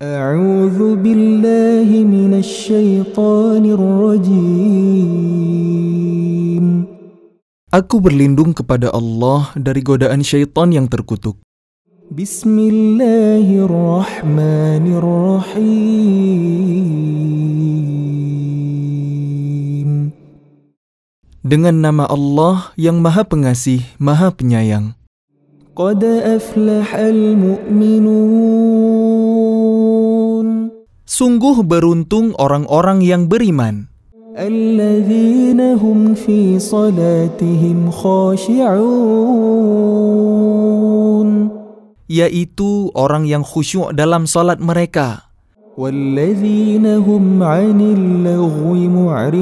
A'udzu billahi minasy syaithanir rajim. Aku berlindung kepada Allah dari godaan syaitan yang terkutuk. Bismillahirrahmanirrahim. Dengan nama Allah yang Maha Pengasih, Maha Penyayang. Qad aflahal mu'minun. Sungguh beruntung orang-orang yang beriman. Alladzina hum fi salatihim khashi'un. Yaitu orang yang khusyuk dalam salat mereka. Walladzina hum 'anil laghwi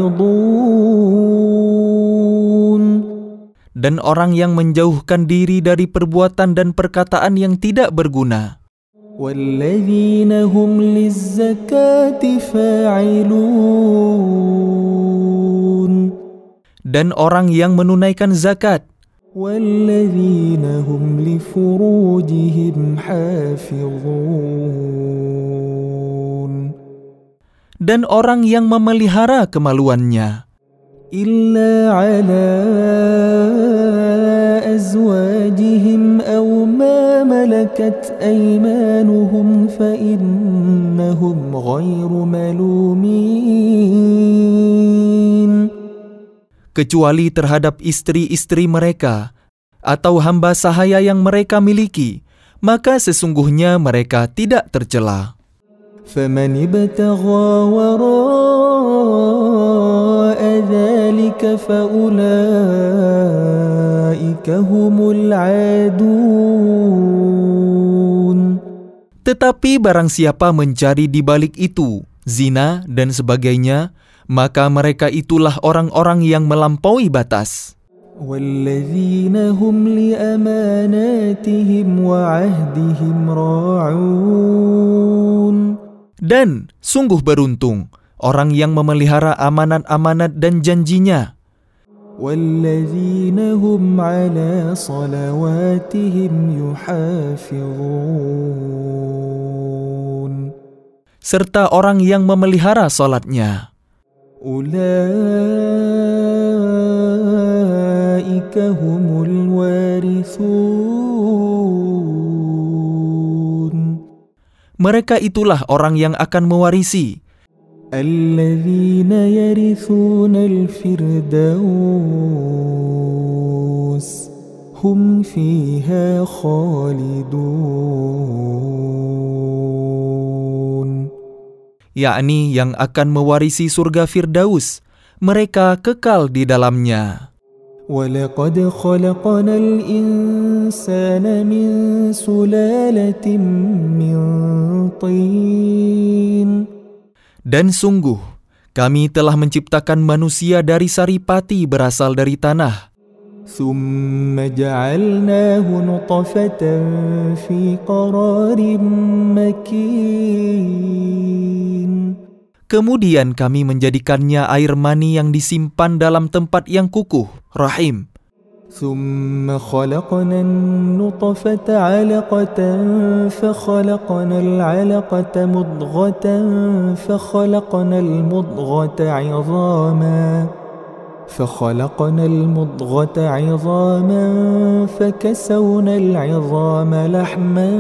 mu'ridun. Dan orang yang menjauhkan diri dari perbuatan dan perkataan yang tidak berguna. Walladzina hum lizzakati fa'ilun. Dan orang yang menunaikan zakat. Walladzina hum li furujihim hafizun. Dan orang yang memelihara kemaluannya. Illa ala azwajihim aw ma malakat aymanuhum fa innahum ghairu malumin. Kecuali terhadap istri-istri mereka atau hamba sahaya yang mereka miliki, maka sesungguhnya mereka tidak tercela. فَمَنِ ابْتَغَى وَرَاءَ ذَلِكَ فَأُولَئِكَ هُمُ الْعَادُونَ. Tetapi barang siapa mencari di balik itu, zina dan sebagainya, maka mereka itulah orang-orang yang melampaui batas. وَالَّذِينَ هُمْ لِأَمَانَاتِهِمْ وَعَهْدِهِمْ رَاعُونَ. Dan sungguh beruntung orang yang memelihara amanat-amanat dan janjinya. وَالَّذِينَ هُمْ عَلَى صَلَوَاتِهِمْ يُحَافِظُونَ. Serta orang yang memelihara salatnya. Ulaika humul warithun. Mereka itulah orang yang akan mewarisi. Alladzina yarithunal firdaus. Hum fiha khalidun. Yakni yang akan mewarisi surga Firdaus. Mereka kekal di dalamnya. وَلَقَدْ خَلَقْنَا الْإِنسَانَ مِنْ سُلَالَةٍ مِنْ طِينٍ. Dan sungguh, kami telah menciptakan manusia dari saripati berasal dari tanah. ثُمَّ جَعَلْنَاهُ نُطْفَةً فِي قَرَارٍ مَكِينٍ. Kemudian kami menjadikannya air mani yang disimpan dalam tempat yang kukuh, rahim. ثُمَّ خَلَقْنَا النُّطْفَةَ عَلَقَةً فَخَلَقْنَا الْعَلَقَةَ مُضْغَةً فَخَلَقْنَا الْمُضْغَةَ عِظَامًا فَكَسَوْنَا الْعِظَامَ لَحْمًا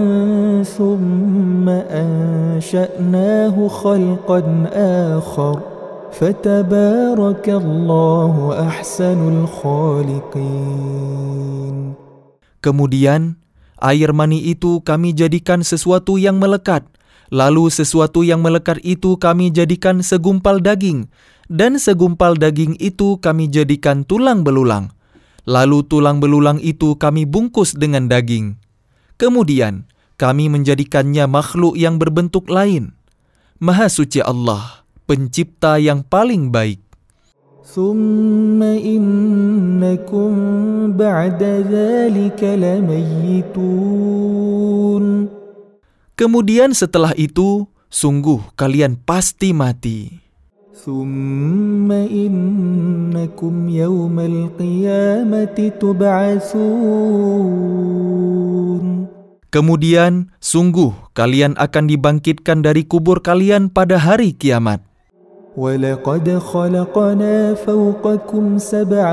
ثُمَّ أَنشَأْنَاهُ خَلْقًا آخَرَ فَتَبَارَكَ اللَّهُ أَحْسَنُ الْخَالِقِينَ. Kemudian, air mani itu kami jadikan sesuatu yang melekat. Lalu sesuatu yang melekat itu kami jadikan segumpal daging. Dan segumpal daging itu kami jadikan tulang belulang. Lalu tulang belulang itu kami bungkus dengan daging. Kemudian, kami menjadikannya makhluk yang berbentuk lain. Maha suci Allah, pencipta yang paling baik. ثُمَّ إِنَّكُمْ بَعْدَ ذَلِكَ لَمَيِّتُونَ. Kemudian setelah itu, sungguh kalian pasti mati. ثُمَّ إِنَّكُمْ يَوْمَ الْقِيَامَةِ تُبْعَثُونَ. Kemudian, sungguh kalian akan dibangkitkan dari kubur kalian pada hari kiamat. وَلَقَدْ خَلَقْنَا فَوْقَكُمْ سَبْعَ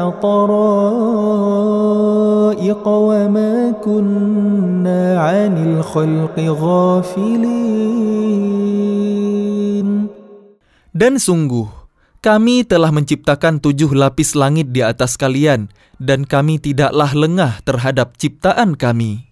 طَرَائِقَ وَمَا كُنَّا عَنِ الْخَلْقِ غَافِلِينَ. Dan sungguh, kami telah menciptakan 7 lapis langit di atas kalian, dan kami tidaklah lengah terhadap ciptaan kami.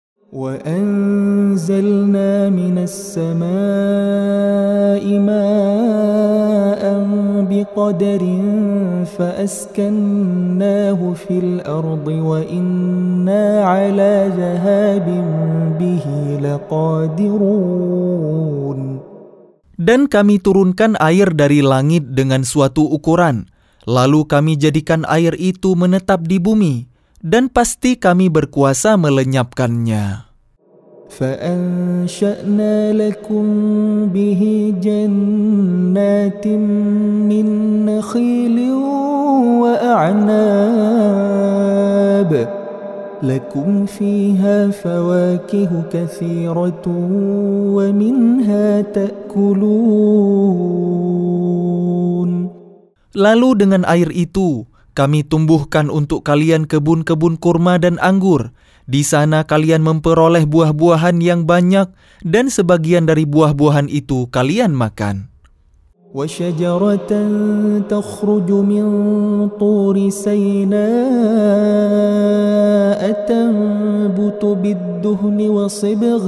وَأَنزَلْنَا مِنَ السَّمَاءِ مَاءً بِقَدَرٍ فَأَسْكَنَّاهُ فِي الْأَرْضِ وَإِنَّا عَلَى ذَهَابٍ بِهِ لَقَادِرُونَ. Dan kami turunkan air dari langit dengan suatu ukuran, lalu kami jadikan air itu menetap di bumi, dan pasti kami berkuasa melenyapkannya. فَأَنشَأْنَا لَكُمْ بِهِ جَنَّاتٍ مِّن نَّخِيلٍ وَأَعْنَابٍ لَكُمْ فِيهَا فَوَاكِهُ كَثِيرَةٌ وَمِنْهَا تَأْكُلُونَ. Lalu dengan air itu, kami tumbuhkan untuk kalian kebun-kebun kurma dan anggur. Di sana kalian memperoleh buah-buahan yang banyak, dan sebagian dari buah-buahan itu kalian makan. وَشَجَرَةً تَخْرُجُ مِنْ طُورِ سَيْنَاءَ تَنبُتُ بِالدُّهْنِ وَصِبْغٍ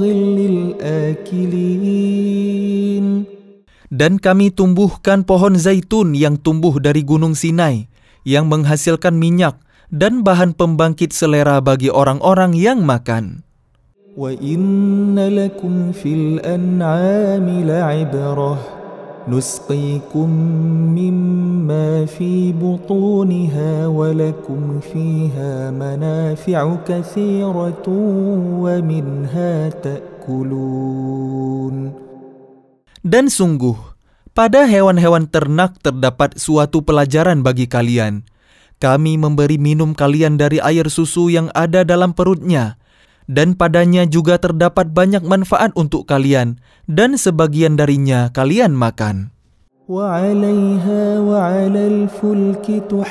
لِلْآكِلِينَ. Dan kami tumbuhkan pohon zaitun yang tumbuh dari gunung Sinai, yang menghasilkan minyak dan bahan pembangkit selera bagi orang-orang yang makan. وَإِنَّ لَكُمْ فِي الْأَنْعَامِ لَعِبْرَةً نُسْقِيكُم مِّمَّا فِي بُطُونِهَا وَلَكُمْ فِيهَا مَنَافِعُ كَثِيرَةٌ وَمِنْهَا تَأْكُلُونَ. Dan sungguh, pada hewan-hewan ternak terdapat suatu pelajaran bagi kalian. Kami memberi minum kalian dari air susu yang ada dalam perutnya, dan padanya juga terdapat banyak manfaat untuk kalian, dan sebagian darinya kalian makan. وَعَلَيْهَا وَعَلَى الْفُلْكِ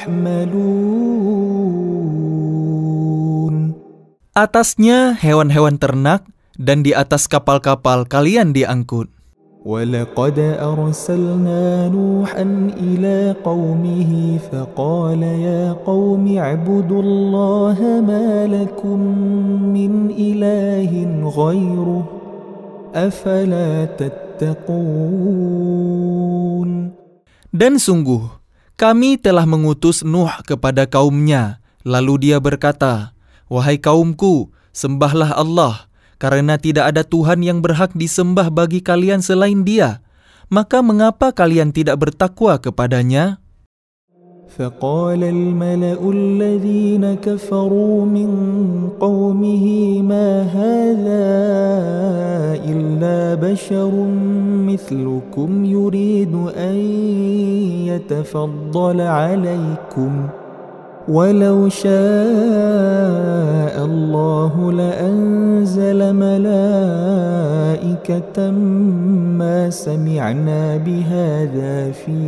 تُحْمَلُونَ. Atasnya hewan-hewan ternak, dan di atas kapal-kapal kalian diangkut. وَلَقَدْ أَرْسَلْنَا نُوحًا إِلَى قَوْمِهِ فَقَالَ يَا قَوْمِ اعْبُدُوا اللَّهَ مَا لَكُمْ مِنْ إِلَٰهٍ غَيْرُهُ أَفَلَا تَتَّقُونَ. Dan sungguh, kami telah mengutus Nuh kepada kaumnya, lalu dia berkata, "Wahai kaumku, sembahlah Allah, karena tidak ada Tuhan yang berhak disembah bagi kalian selain Dia. Maka mengapa kalian tidak bertakwa kepadanya?" فَقَالَ الْمَلَأُ الَّذِينَ كَفَرُوا مِنْ قَوْمِهِ مَا هَذَا إِلَّا بَشَرٌ مِثْلُكُمْ يُرِيدُ أَنْ يَتَفَضَّلَ عَلَيْكُمْ وَلَوْ شَاءَ اللَّهُ لَأَنزَلَ مَلَائِكَةً مَا سَمِعْنَا بِهَذَا فِي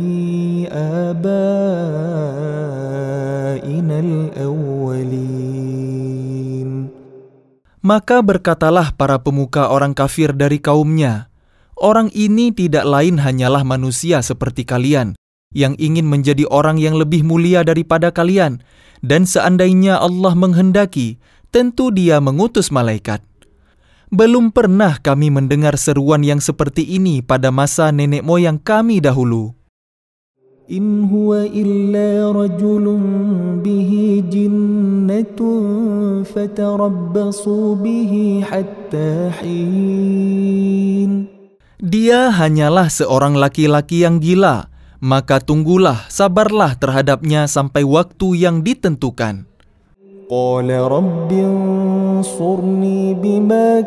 آبَائِنَا الْأَوَّلِينَ. Maka berkatalah para pemuka orang kafir dari kaumnya, "Orang ini tidak lain hanyalah manusia seperti kalian, yang ingin menjadi orang yang lebih mulia daripada kalian, dan seandainya Allah menghendaki, tentu Dia mengutus malaikat. Belum pernah kami mendengar seruan yang seperti ini pada masa nenek moyang kami dahulu." إِنْ هُوَ إِلَّا رَجُلٌ بِهِ جِنَّةٌ فَتَرَبَّصُوا بِهِ حَتَّى حِينٍ. Dia hanyalah seorang laki-laki yang gila, maka tunggulah, sabarlah terhadapnya sampai waktu yang ditentukan. قَالَ رَبِّ انصُرْنِي بِمَا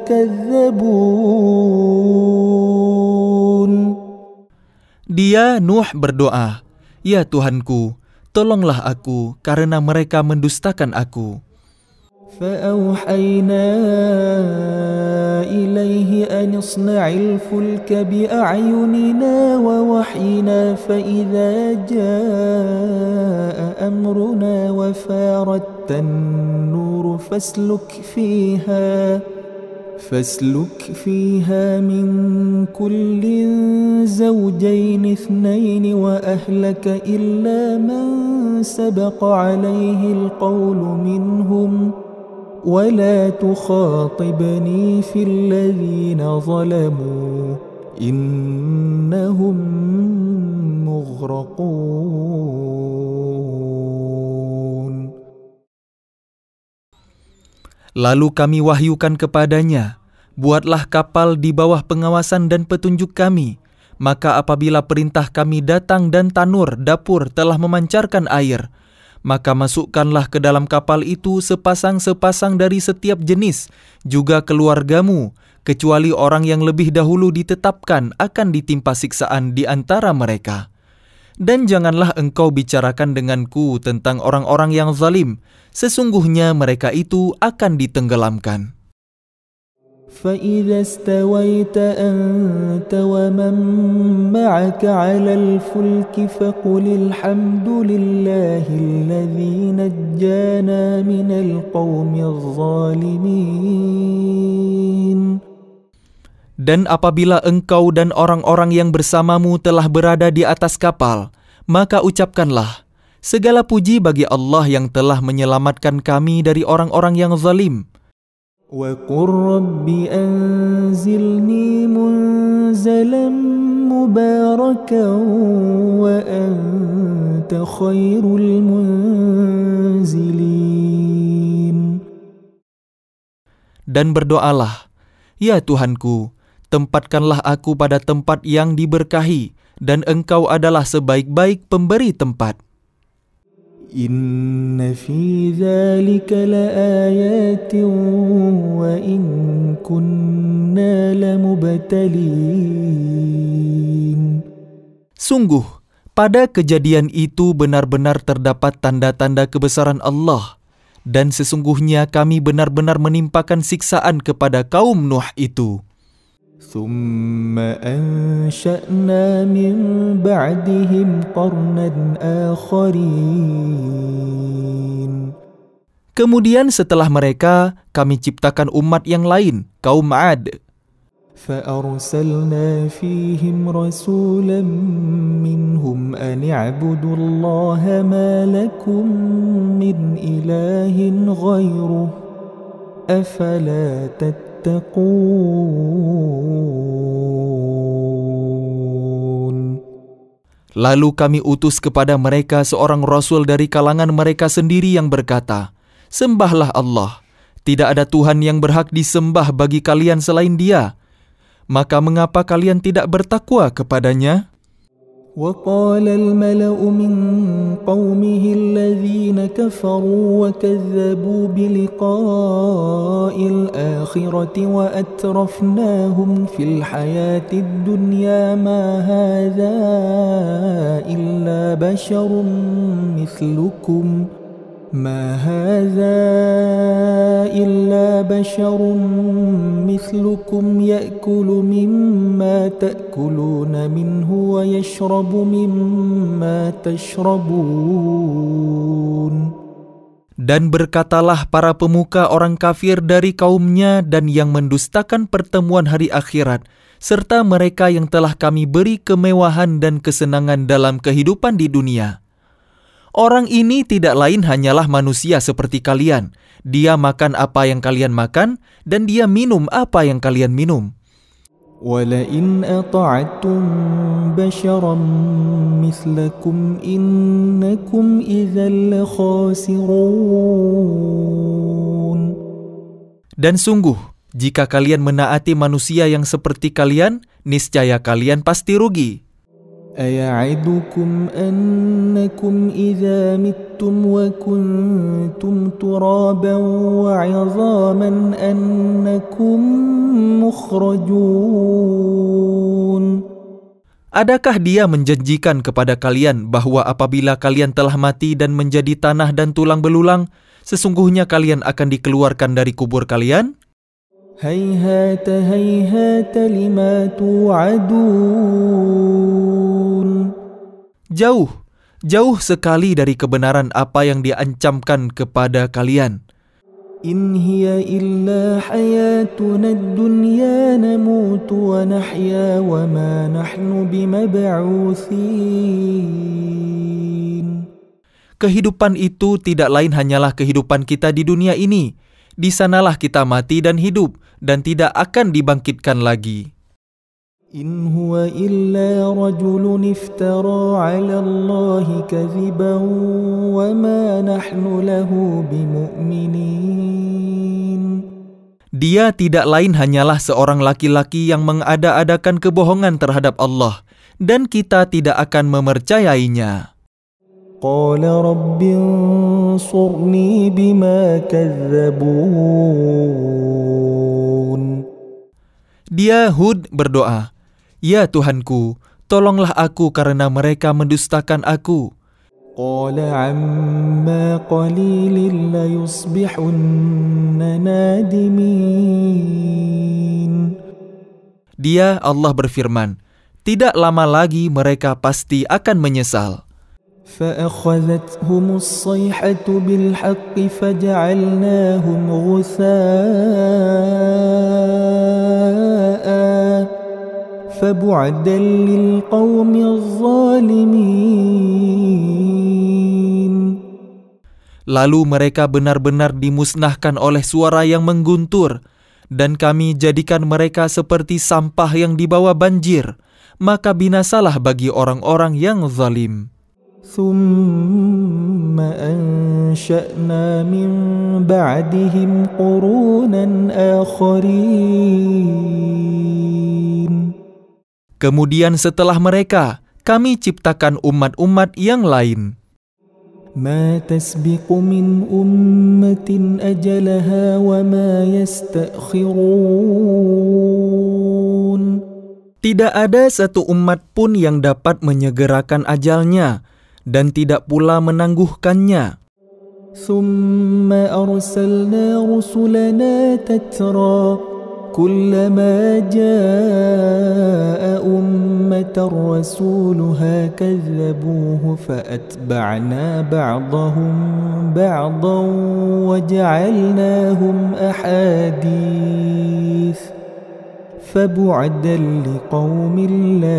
كَذَّبُونِ. Dia, Nuh, berdoa, "Ya Tuhanku, tolonglah aku karena mereka mendustakan aku." فأوحينا إليه أن اصنع الفلك بأعيننا ووحينا فإذا جاء أمرنا وفارت النور فاسلك فيها من كل زوجين اثنين وأهلك إلا من سبق عليه القول منهم ولا تخاطبني في الذين ظلموا إنهم مغرقون. Lalu kami wahyukan kepadanya, buatlah kapal di bawah pengawasan dan petunjuk kami. Maka apabila perintah kami datang dan tanur dapur telah memancarkan air, maka masukkanlah ke dalam kapal itu sepasang-sepasang dari setiap jenis, juga keluargamu, kecuali orang yang lebih dahulu ditetapkan akan ditimpa siksaan di antara mereka. Dan janganlah engkau bicarakan denganku tentang orang-orang yang zalim, sesungguhnya mereka itu akan ditenggelamkan. فإذا استويت أنت ومن معك على الفلك فقل الحمد لله الذي نجانا من القوم الظالمين. Dan apabila engkau dan orang-orang yang bersamamu telah berada di atas kapal, maka ucapkanlah, segala puji bagi Allah yang telah menyelamatkan kami dari orang-orang yang zalim. وَقُلْ رَبِّ أَنْزِلْنِي مُنْزَلًا مُبَارَكًا وَأَنْتَ خَيْرُ الْمُنْزِلِينَ. Dan berdoalah, ya Tuhanku, tempatkanlah aku pada tempat yang diberkahi, dan Engkau adalah sebaik-baik pemberi tempat. Inna fi dzalika laayatin wa in kunna lamubtalin. Sungguh, pada kejadian itu benar-benar terdapat tanda-tanda kebesaran Allah, dan sesungguhnya kami benar-benar menimpakan siksaan kepada kaum Nuh itu. Thumma ansha'na min ba'dihim qarnan akharin. Kemudian setelah mereka, kami ciptakan umat yang lain, kaum 'Ad. فأرسلنا فيهم رسولا منهم أن اعبدوا الله ما لكم من إله غيره أفلا تتقون. Lalu kami utus kepada mereka seorang rasul dari kalangan mereka sendiri yang berkata, sembahlah Allah, tidak ada Tuhan yang berhak disembah bagi kalian selain Dia. Maka mengapa kalian tidak bertakwa kepadanya? وَقَالَ الْمَلَأُ مِنْ قَوْمِهِ الَّذِينَ كَفَرُوا وَكَذَّبُوا بِلِقَاءِ الْآخِرَةِ وَأَتْرَفْنَاهُمْ فِي الْحَيَاةِ الدُّنْيَا مَا هَذَا إِلَّا بَشَرٌ مثلكم يأكل مما تأكلون منه ويشرب مما تشربون. Dan berkatalah para pemuka orang kafir dari kaumnya dan yang mendustakan pertemuan hari akhirat, serta mereka yang telah kami beri kemewahan dan kesenangan dalam kehidupan di dunia. Orang ini tidak lain hanyalah manusia seperti kalian. Dia makan apa yang kalian makan, dan dia minum apa yang kalian minum. وَلَئِنْ أَطَعْتُمْ بَشَرًا مِثْلَكُمْ إِنَّكُمْ إِذًا لَخَاسِرُونَ. Dan sungguh, jika kalian menaati manusia yang seperti kalian, niscaya kalian pasti rugi. أَيَعِدُكُمْ أَنَّكُمْ إِذَا مِتُّمْ وَكُنْتُمْ تُرَابًا وَعِظَامًا أَنَّكُمْ مُخْرَجُونَ. Adakah dia menjanjikan kepada kalian bahwa apabila kalian telah mati dan menjadi tanah dan tulang belulang, Sesungguhnya kalian akan dikeluarkan dari kubur kalian. هيهات هيهات لما توعدون. Jauh, jauh sekali dari kebenaran apa yang diancamkan kepada kalian. إن هي إلا حياتنا الدنيا نموت ونحيا وما نحن بمبعوثين. Kehidupan itu tidak lain hanyalah kehidupan kita di dunia ini. Di sanalah kita mati dan hidup, dan tidak akan dibangkitkan lagi. إن هو إلا رجل افترى على الله كذبا وما نحن له بمؤمنين. Dia tidak lain hanyalah seorang laki-laki yang mengada-adakan kebohongan terhadap Allah, dan kita tidak akan memercayainya. قال رب انصرني بما كذبون. Dia Hud berdoa, "Ya Tuhanku, tolonglah aku karena mereka mendustakan aku." قال عما قليل ليصبحن نادمين. Dia Allah berfirman, "Tidak lama lagi mereka pasti akan menyesal." فأخذتهم الصيحة بالحق فجعلناهم غثاء فبعدا للقوم الظالمين. Lalu mereka benar-benar dimusnahkan oleh suara yang mengguntur, dan kami jadikan mereka seperti sampah yang dibawa banjir, maka binasalah bagi orang-orang yang zalim. ثم أنشأنا من بعدهم قرونا آخرين. Kemudian setelah mereka, kami ciptakan umat-umat yang lain. ما تسبق من أمة أجلها وما يستأخرون. Tidak ada satu umat pun yang dapat menyegerakan ajalnya, dan tidak pula menangguhkannya. ثم أرسلنا رسلنا تترى كلما جاء أمة رسولها كذبوه فأتبعنا بعضهم بعضا وجعلناهم أحاديث فبعدا لقوم لا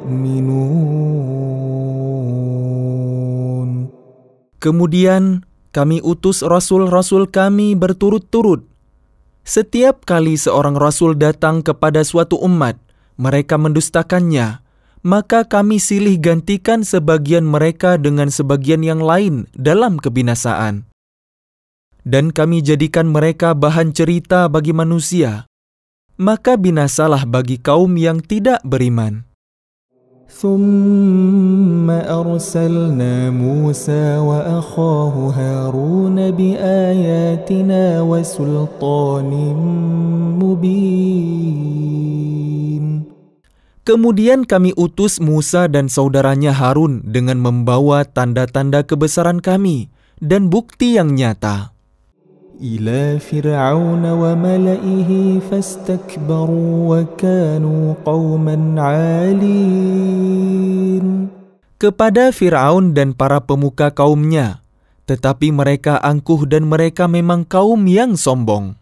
يؤمنون. Kemudian kami utus rasul-rasul kami berturut-turut. Setiap kali seorang rasul datang kepada suatu umat, mereka mendustakannya, maka kami silih gantikan sebagian mereka dengan sebagian yang lain dalam kebinasaan. Dan kami jadikan mereka bahan cerita bagi manusia, maka binasalah bagi kaum yang tidak beriman. ثم أرسلنا موسى وأخاه هارون بآياتنا وسلطان مبين. Kemudian kami utus Musa dan saudaranya Harun dengan membawa tanda-tanda kebesaran kami dan bukti yang nyata. إلى فرعون وملئه فاستكبروا وكانوا قوما عالين. Kepada Fir'aun dan para pemuka kaumnya, tetapi mereka angkuh dan mereka memang kaum yang sombong.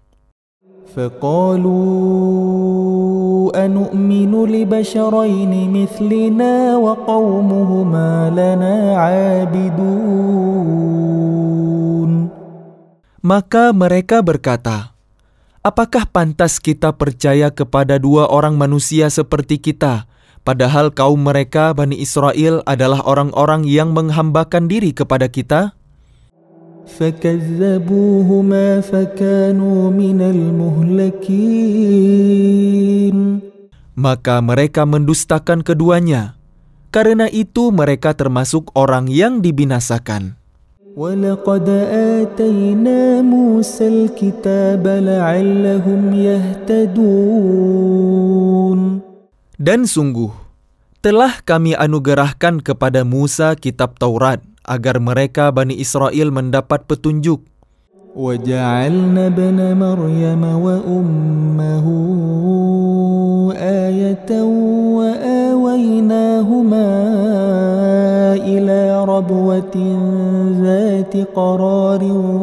فقالوا أنؤمن لبشرين مثلنا وقومهما لنا عابدون. Maka mereka berkata, "Apakah pantas kita percaya kepada dua orang manusia seperti kita, padahal kaum mereka, Bani Israel, adalah orang-orang yang menghambakan diri kepada kita?" فكذبوهما فكانوا من المهلكين. Maka mereka mendustakan keduanya. Karena itu mereka termasuk orang yang dibinasakan. وَلَقَدْ آتَيْنَا مُوسَى الْكِتَابَ لَعَلَّهُمْ يَهْتَدُونَ. Dan sungguh, telah kami anugerahkan kepada Musa kitab Taurat, agar mereka Bani Israel mendapat petunjuk. وَجَعَلْنَا ابْنَ مَرْيَمَ وَأُمَّهُ آيَةً وَآوَيْنَاهُمَا إِلَى رَبْوَةٍ ذَاتِ قَرَارٍ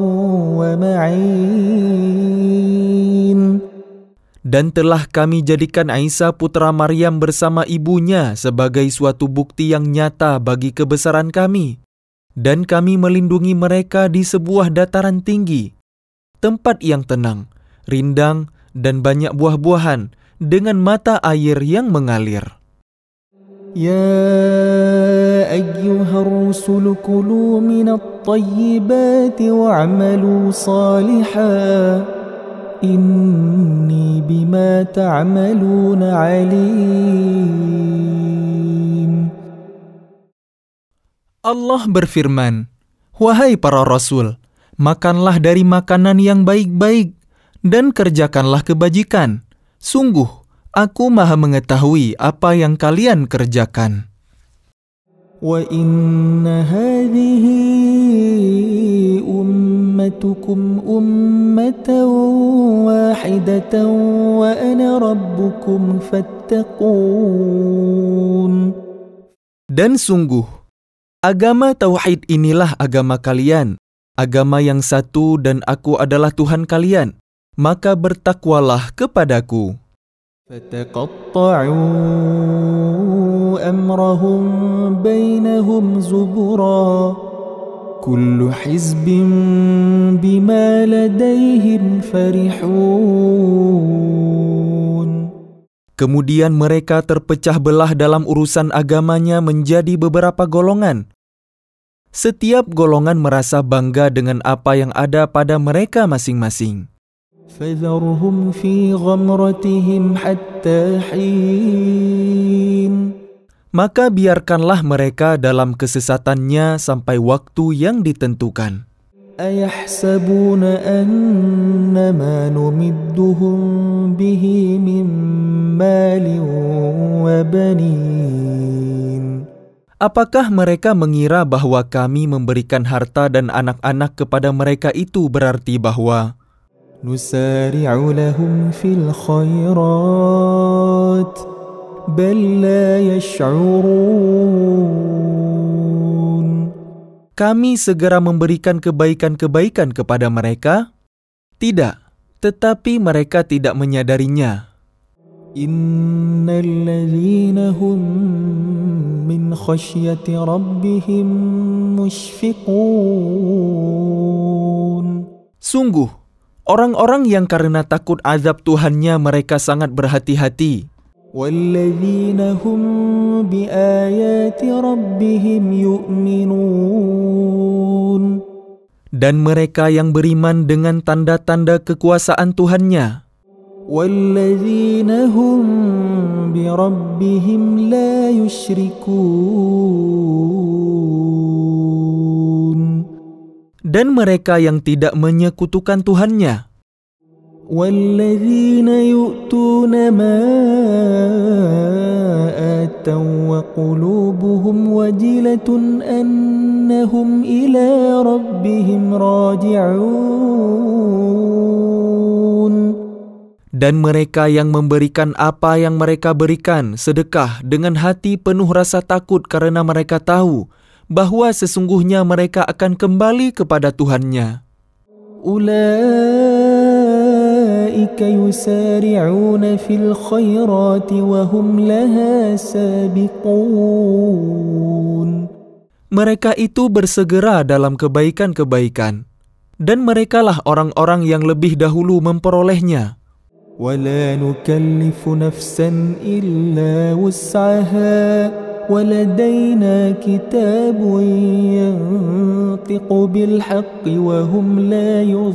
وَمَعِينٍ. Dan telah kami jadikan Isa putra Maryam bersama ibunya sebagai suatu bukti yang nyata bagi kebesaran kami. Dan kami melindungi mereka di sebuah dataran tinggi, tempat yang tenang, rindang, dan banyak buah-buahan, dengan mata air yang mengalir. يا أيها الرسل كلوا من الطيبات واعملوا صالحا إني بما تعملون عليم. Allah berfirman, "Wahai para rasul, makanlah dari makanan yang baik-baik dan kerjakanlah kebajikan. Sungguh, Aku Maha mengetahui apa yang kalian kerjakan." وَإِنَّ هَذِهِ أُمَّتُكُمْ أُمَّةً وَاحِدَةً وَأَنَا رَبُّكُمْ فَاتَّقُونِ. Dan sungguh, agama Tauhid inilah agama kalian, agama yang satu dan Aku adalah Tuhan kalian, maka bertakwalah kepadaku. فَتَقَطَّعُوا أَمْرَهُمْ بَيْنَهُمْ زُبُرًا كُلُّ حِزْبٍ بِمَا لَدَيْهِمْ فَرِحُونَ. Kemudian mereka terpecah belah dalam urusan agamanya menjadi beberapa golongan. Setiap golongan merasa bangga dengan apa yang ada pada mereka masing-masing. فَذَرْهُمْ فِي غَمْرَتِهِمْ حَتَّى حِينٍ. Maka biarkanlah mereka dalam kesesatannya sampai waktu yang ditentukan. أَيَحْسَبُونَ أَنَّمَا نُمِدُّهُمْ بِهِ مِنْ مَالٍ وَبَنِينَ. Apakah mereka mengira bahwa kami memberikan harta dan anak-anak kepada mereka itu berarti bahwa نُسَارِعُ لَهُمْ فِي الْخَيْرَاتِ بَلْ لَا يَشْعُرُونَ. kami segera memberikan kebaikan-kebaikan kepada mereka? Tidak, tetapi mereka tidak menyadarinya. إِنَّ الَّذِينَ هُمْ مِنْ خَشْيَةِ رَبِّهِمْ مُشْفِقُونَ. Sungguh, orang-orang yang karena takut azab Tuhannya mereka sangat berhati-hati. وَالَّذِينَ هُمْ بِآيَاتِ رَبِّهِمْ يُؤْمِنُونَ. Dan mereka yang beriman dengan tanda-tanda kekuasaan Tuhannya. وَالَّذِينَ هُمْ بِرَبِّهِمْ لَا يُشْرِكُونَ. Dan mereka yang tidak menyekutukan Tuhannya. وَالَّذِينَ يُؤْتُونَ مَا آتَوْا وَقُلُوبُهُمْ وَجِلَةٌ أَنَّهُمْ إِلَى رَبِّهِمْ رَاجِعُونَ. Dan mereka yang memberikan apa yang mereka berikan, sedekah dengan hati penuh rasa takut karena mereka tahu bahwa sesungguhnya mereka akan kembali kepada Tuhannya. أُولَئِكَ يُسَارِعُونَ فِي الْخَيْرَاتِ وَهُمْ لَهَا سَابِقُونَ. Mereka itu bersegera dalam kebaikan-kebaikan, dan merekalah orang-orang yang lebih dahulu memperolehnya. وَلَا نُكَلِّفُ نَفْسًا إِلَّا وُسْعَهَا وَلَدَيْنَا كِتَابٌ يَنطِقُ بِالْحَقِّ وَهُمْ لَا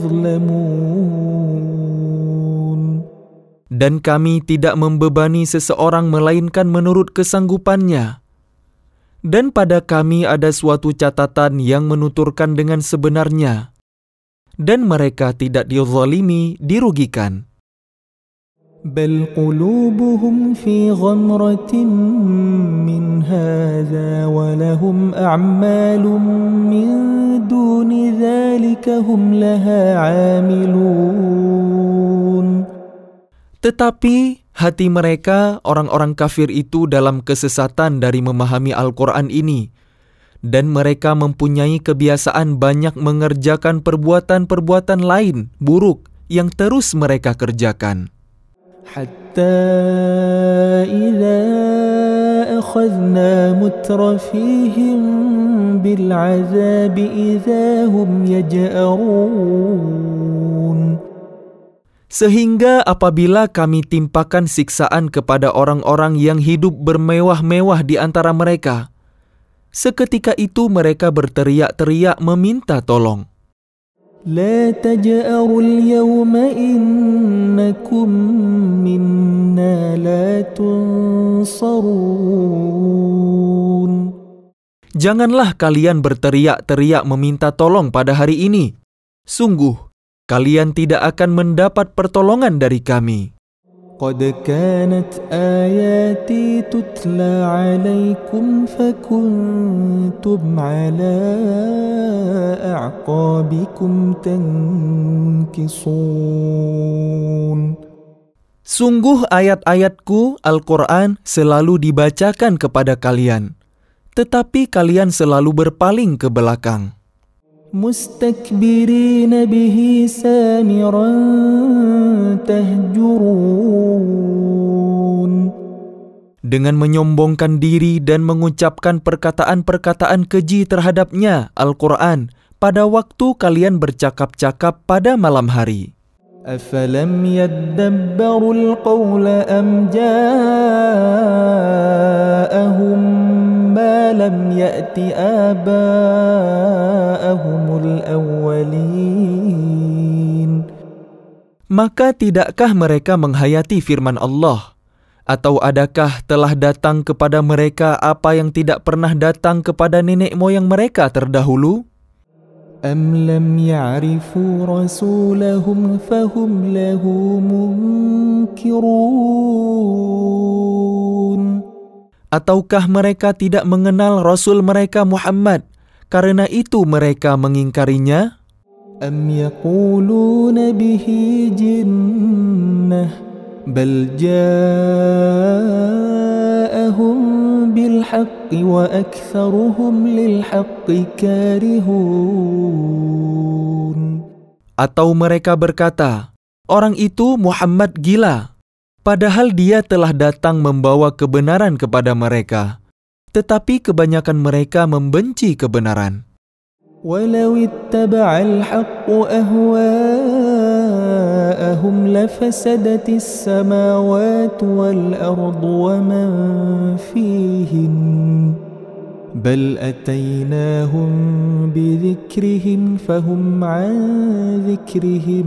يُظْلَمُونَ. Dan kami tidak membebani seseorang melainkan menurut kesanggupannya. Dan pada kami ada suatu catatan yang menuturkan dengan sebenarnya. Dan mereka tidak dizalimi, dirugikan. بل قلوبهم في غمرة من هذا ولهم أعمال من دون ذلك هم لها عاملون. Tetapi hati mereka, orang-orang kafir itu, dalam kesesatan dari memahami Al-Quran ini, dan mereka mempunyai kebiasaan banyak mengerjakan perbuatan-perbuatan lain buruk yang terus mereka kerjakan. حتى إذا أخذنا مترفيهم بالعذاب إذا هم يجأرون. Sehingga apabila kami timpakan siksaan kepada orang-orang yang hidup bermewah-mewah di antara mereka, seketika itu mereka berteriak-teriak meminta tolong. لا تجأروا اليوم إنكم منا لا تنصرون. Janganlah kalian berteriak-teriak meminta tolong pada hari ini. Sungguh, kalian tidak akan mendapat pertolongan dari kami. قد كانت آياتي تتلى عليكم فكنتم على أعقابكم تنكصون. Sungguh ayat-ayatku, Al-Quran, selalu dibacakan kepada kalian, tetapi kalian selalu berpaling ke belakang. مستكبرين به سامرا تهجرون. Dengan menyombongkan diri dan mengucapkan perkataan-perkataan keji terhadapnya, Al-Quran, pada waktu kalian bercakap-cakap pada malam hari. أفلم يدبروا القول أم جاءهم ما لم يأت آباءهم الأولين. Maka tidakkah mereka menghayati firman Allah? Atau adakah telah datang kepada mereka apa yang tidak pernah datang kepada nenek moyang mereka terdahulu? أم لم يعرفوا رسولهم فهم له منكرون. Ataukah mereka tidak mengenal Rasul mereka Muhammad, karena itu mereka mengingkarinya? أم يقولون به جنة بل جاءهم بالحق وأكثرهم للحق كارهون. Atau mereka berkata, orang itu Muhammad gila, padahal dia telah datang membawa kebenaran kepada mereka, tetapi kebanyakan mereka membenci kebenaran. ولو اتبع الحق أهواءهم لفسدت السماوات والأرض ومن فيهن بل أتيناهم بذكرهم فهم عن ذكرهم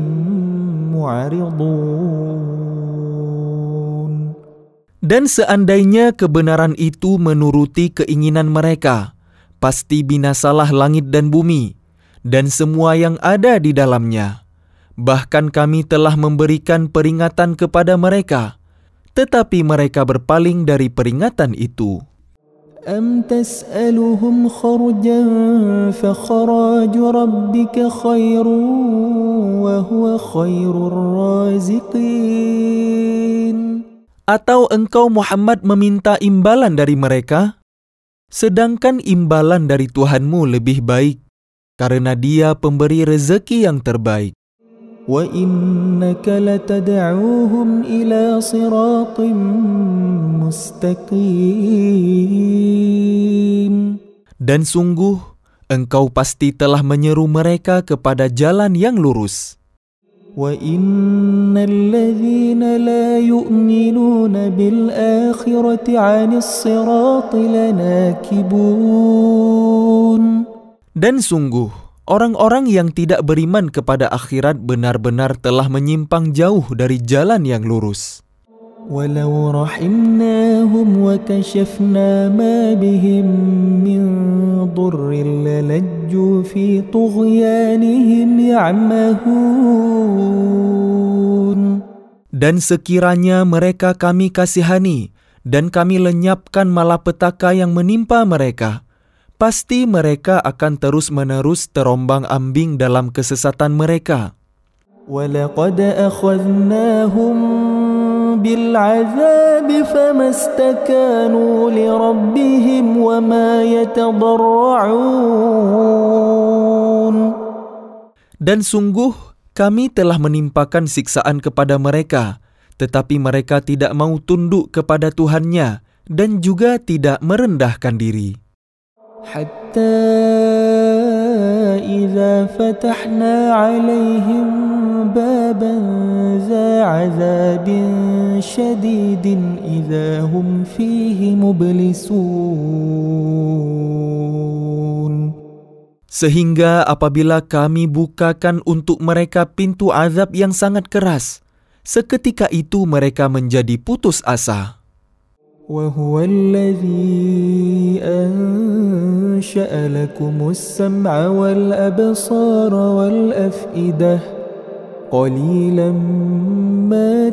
معرضون. Dan seandainya kebenaran itu menuruti keinginan mereka, pasti binasalah langit dan bumi, dan semua yang ada di dalamnya. Bahkan kami telah memberikan peringatan kepada mereka, tetapi mereka berpaling dari peringatan itu. أم تسألهم خرجا فخراج ربك خير وهو خير الرازقين. Atau engkau Muhammad meminta imbalan dari mereka? Sedangkan imbalan dari Tuhanmu lebih baik, karena Dia pemberi rezeki yang terbaik. وَإِنَّكَ لَتَدْعُوهُمْ إِلَى صِرَاطٍ مُسْتَقِيمٍ. Dan sungguh, engkau pasti telah menyeru mereka kepada jalan yang lurus. وَإِنَّ الَّذِينَ لَا يُؤْمِنُونَ بِالْآخِرَةِ عَنِ الصِّرَاطِ لَنَاكِبُونَ. Dan sungguh, orang-orang yang tidak beriman kepada akhirat benar-benar telah menyimpang jauh dari jalan yang lurus. وَلَوْ رَحِمْنَاهُمْ وَكَشَفْنَا مَا بِهِمْ مِنْ ضُرٍّ لَلَجُّوا فِي طُغْيَانِهِمْ يَعْمَهُونَ. Dan sekiranya mereka kami kasihani, dan kami lenyapkan malapetaka yang menimpa mereka, pasti mereka akan terus-menerus terombang-ambing dalam kesesatan mereka. وَلَقَدْ أَخَذْنَاهُمْ بِالْعَذَابِ فَمَا اسْتَكَانُوا لِرَبِّهِمْ وَمَا يَتَضَرَّعُونَ. Dan sungguh kami telah menimpakan siksaan kepada mereka, tetapi mereka tidak mau tunduk kepada Tuhannya dan juga tidak merendahkan diri. حَتَّى إِذَا فَتَحْنَا عَلَيْهِمْ بَابًا ذَا عَذَابٍ شَدِيدٍ إِذَا هُمْ فِيهِ مُبْلِسُونَ. Sehingga apabila kami bukakan untuk mereka pintu azab yang sangat keras, seketika itu mereka menjadi putus asa. وَهُوَ الَّذِي أَنشَأَ لَكُمُ السَّمْعَ وَالْأَبْصَارَ وَالْأَفْئِدَةَ قَلِيلًا مَا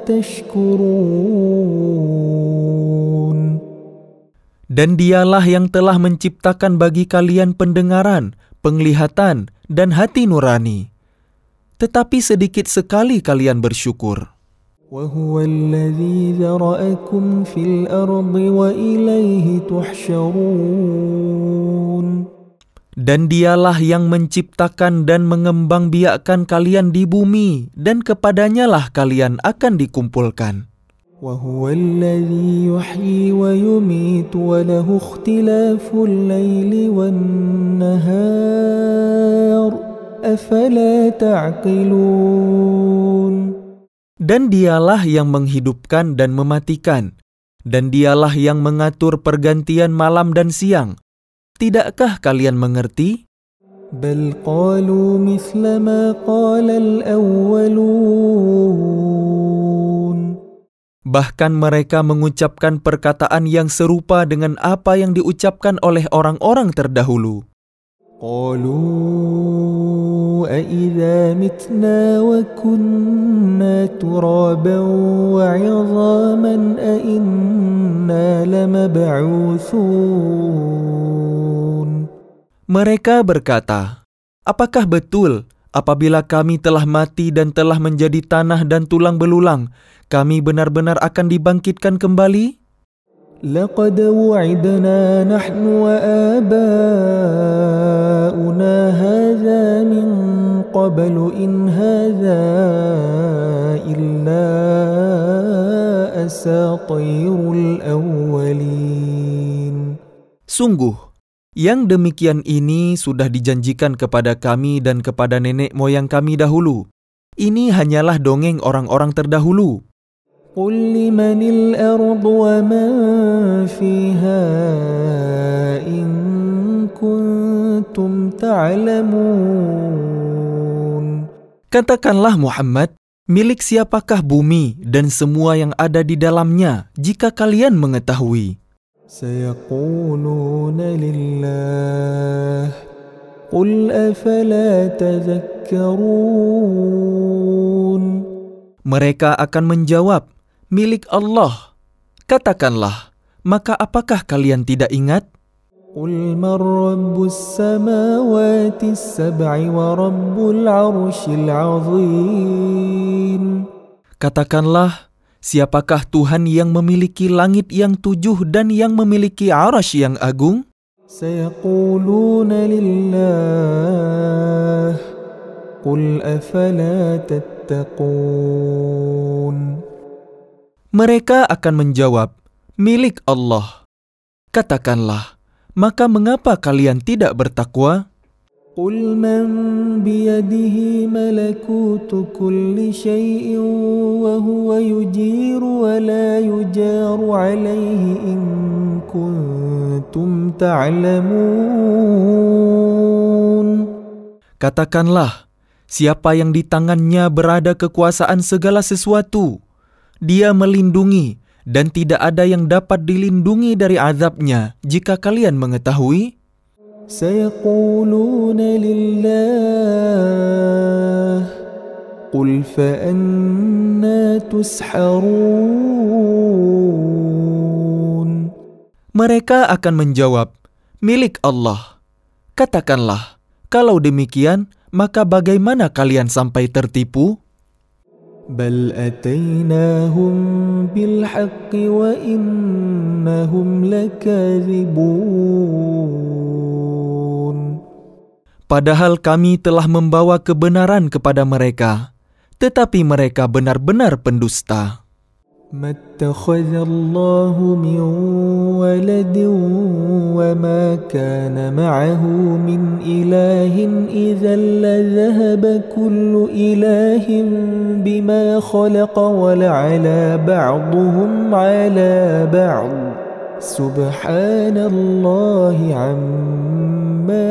تَشْكُرُونَ. Dan dialah yang telah menciptakan bagi kalian pendengaran, penglihatan, dan hati nurani. Tetapi sedikit sekali kalian bersyukur. وَهُوَ الَّذِي ذَرَأَكُمْ فِي الْأَرْضِ وَإِلَيْهِ تُحْشَرُونَ. Dan dialah yang menciptakan dan mengembangbiakkan kalian di bumi, dan kepadanya lah kalian akan dikumpulkan. وَهُوَ الَّذِي يُحْيِي وَيُمِيتُ وَلَهُ اخْتِلَافُ اللَّيْلِ وَالنَّهَارِ أَفَلَا تَعْقِلُونَ. Dan dialah yang menghidupkan dan mematikan, dan dialah yang mengatur pergantian malam dan siang. Tidakkah kalian mengerti? بَلْ قَالُوا مِثْلَ مَا قَالَ الْأَوَّلُونَ. Bahkan mereka mengucapkan perkataan yang serupa dengan apa yang diucapkan oleh orang-orang terdahulu. قَالُوا أَإِذَا مِتْنَا وَكُنَّا تُرَابًا وَعِظَامًا أَإِنَّا لَمَبْعُوثُونَ. Mereka berkata, apakah betul apabila kami telah mati dan telah menjadi tanah dan tulang belulang, kami benar-benar akan dibangkitkan kembali? لَقَدْ وُعِدْنَا نَحْنُ وَآبَاؤُنَا هَذَا مِنْ قَبْلُ إِنْ هَذَا إِلَّا أَسَاطِيرُ الْأَوَّلِينَ. Sungguh, yang demikian ini sudah dijanjikan kepada kami dan kepada nenek moyang kami dahulu. Ini hanyalah dongeng orang-orang terdahulu. قُلْ لِمَنِ الْأَرْضُ وَمَنْ فِيهَا إِنْ كُنْتُمْ تَعْلَمُونَ. Katakanlah Muhammad, milik siapakah bumi dan semua yang ada di dalamnya jika kalian mengetahui? سَيَقُولُونَ لِلَّهِ قُلْ أَفَلَا تَذَكَّرُونَ. Mereka akan menjawab, milik Allah. Katakanlah, maka apakah kalian tidak ingat? قُلْ مَنْ رَبُّ السَّمَاوَاتِ السَّبْعِ وَرَبُّ الْعَرْشِ الْعَظِيمِ. Katakanlah, siapakah Tuhan yang memiliki langit yang 7 dan yang memiliki arasy yang agung? سَيَقُولُونَ لِلَّهِ قُلْ أَفَلَا تَتَّقُونَ. Mereka akan menjawab, milik Allah. Katakanlah, maka mengapa kalian tidak bertakwa? قُلْ مَنْ بِيَدِهِ مَلَكُوتُ كُلِّ شَيْءٍ وَهُوَ يُجِيرُ وَلَا يُجَارُ عَلَيْهِ إِنْ كُنْتُمْ تَعْلَمُونَ. Katakanlah, siapa yang di tangannya berada kekuasaan segala sesuatu, dia melindungi dan tidak ada yang dapat dilindungi dari azabnya jika kalian mengetahui. سَيَقُولُونَ لِلَّهِ قل فأنى تسحرون. Mereka akan menjawab, milik Allah. Katakanlah, kalau demikian, maka bagaimana kalian sampai tertipu? بل أتيناهم بالحق وإنهم لكاذبون. Padahal kami telah membawa kebenaran kepada mereka, tetapi mereka benar-benar pendusta. ما اتخذ الله من ولد وما كان معه من إله إذا لذهب كل إله بما خلق ولعلى بعضهم على بعض سبحان الله عما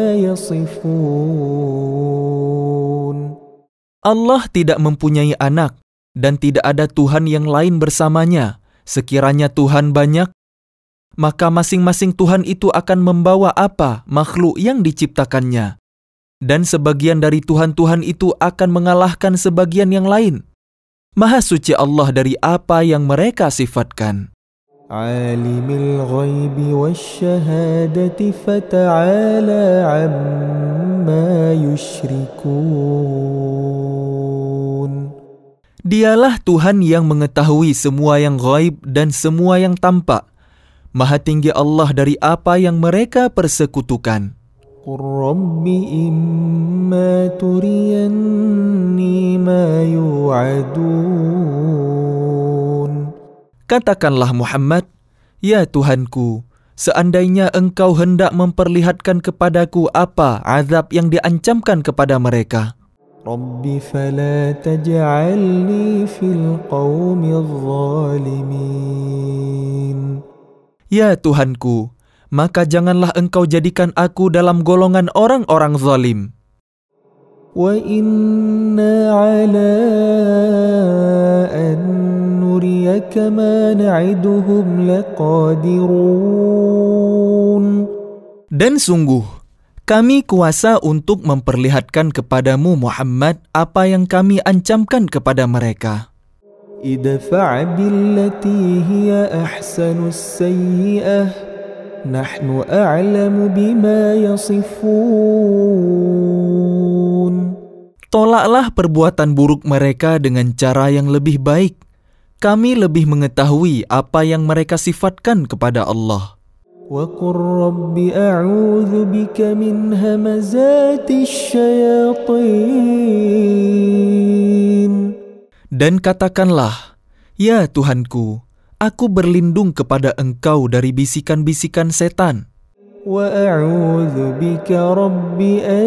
يصفون. Allah tidak mempunyai anak dan tidak ada Tuhan yang lain bersamanya. Sekiranya Tuhan banyak, maka masing-masing Tuhan itu akan membawa apa makhluk yang diciptakannya. Dan sebagian dari Tuhan-Tuhan itu akan mengalahkan sebagian yang lain. Maha suci Allah dari apa yang mereka sifatkan. Alimul ghaibi wasyahadati fata'ala amma yusyrikun. Dialah Tuhan yang mengetahui semua yang ghaib dan semua yang tampak. Maha tinggi Allah dari apa yang mereka persekutukan. Qur Rabbi imma turiyanni ma yu'adun. Katakanlah Muhammad, ya Tuhanku, seandainya engkau hendak memperlihatkan kepadaku apa azab yang diancamkan kepada mereka. Rabbi fala taj'alni fil qaumil zalimin. Ya Tuhanku, maka janganlah engkau jadikan aku dalam golongan orang-orang zalim. Wa inna ala an nuriyaka ma na'iduhum laqadirun. Dan sungguh, kami kuasa untuk memperlihatkan kepadamu Muhammad apa yang kami ancamkan kepada mereka. Idfa' billati hiya ahsanus sayyi'ah nahnu a'lamu bima yasifun. Tolaklah perbuatan buruk mereka dengan cara yang lebih baik. Kami lebih mengetahui apa yang mereka sifatkan kepada Allah. وَقُلْ رَبِّ أَعُوذُ بِكَ مِنْ هَمَزَاتِ الشَّيَاطِينِ. Dan katakanlah, ya Tuhanku, aku berlindung kepada Engkau dari bisikan-bisikan setan. وَأَعُوذُ بِكَ رَبِّ أَنْ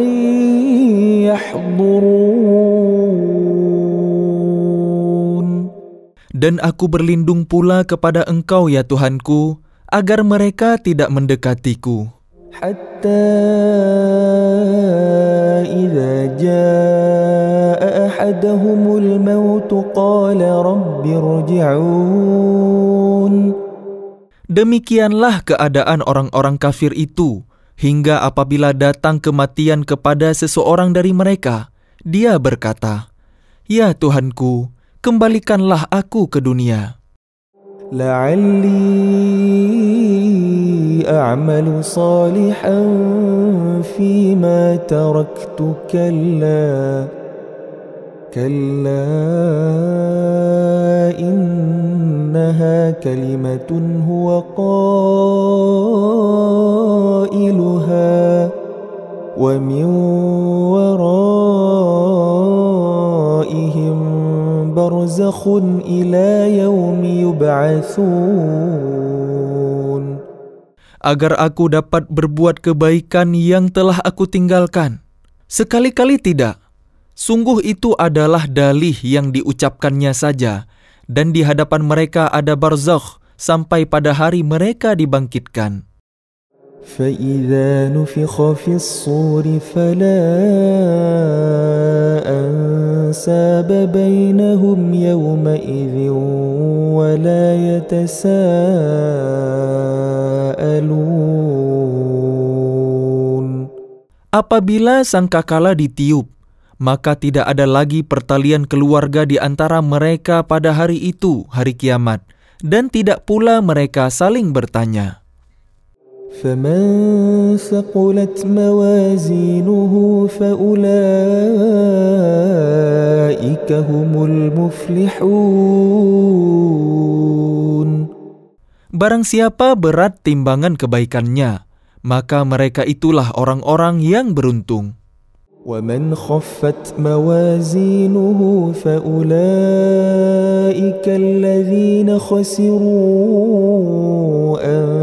يَحْضُرُونَ. Dan aku berlindung pula kepada Engkau, ya Tuhanku, agar mereka tidak mendekatiku. Hatta idza jaa ahaduhumul maut qala rabbi irji'un. Demikianlah keadaan orang-orang kafir itu, hingga apabila datang kematian kepada seseorang dari mereka, dia berkata, ya Tuhanku, kembalikanlah aku ke dunia. La'alli a'malu salihan fima taraktu kalla innaha kalimatun huwa qailuha wa min waraihim barzakhun ila yaumi yub'atsun. Agar aku dapat berbuat kebaikan yang telah aku tinggalkan. Sekali-kali tidak. Sungguh itu adalah dalih yang diucapkannya saja, dan di hadapan mereka ada barzakh sampai pada hari mereka dibangkitkan. فَإِذَا نُفِخَ فِي الصُّورِ فَلَا أَنْسَابَ بَيْنَهُمْ يَوْمَئِذٍ وَلَا يَتَسَاءَلُونَ. Apabila sangkakala ditiup, maka tidak ada lagi pertalian keluarga di antara mereka pada hari itu, hari kiamat, dan tidak pula mereka saling bertanya. فَمَنْ ثَقُلَتْ مَوَازِينُهُ فَأُولَئِكَ هُمُ الْمُفْلِحُونَ. Barang siapa berat timbangan kebaikannya, maka mereka itulah orang-orang yang beruntung. وَمَنْ خَفَّتْ مَوَازِينُهُ فَأُولَئِكَ الَّذِينَ خَسِرُوا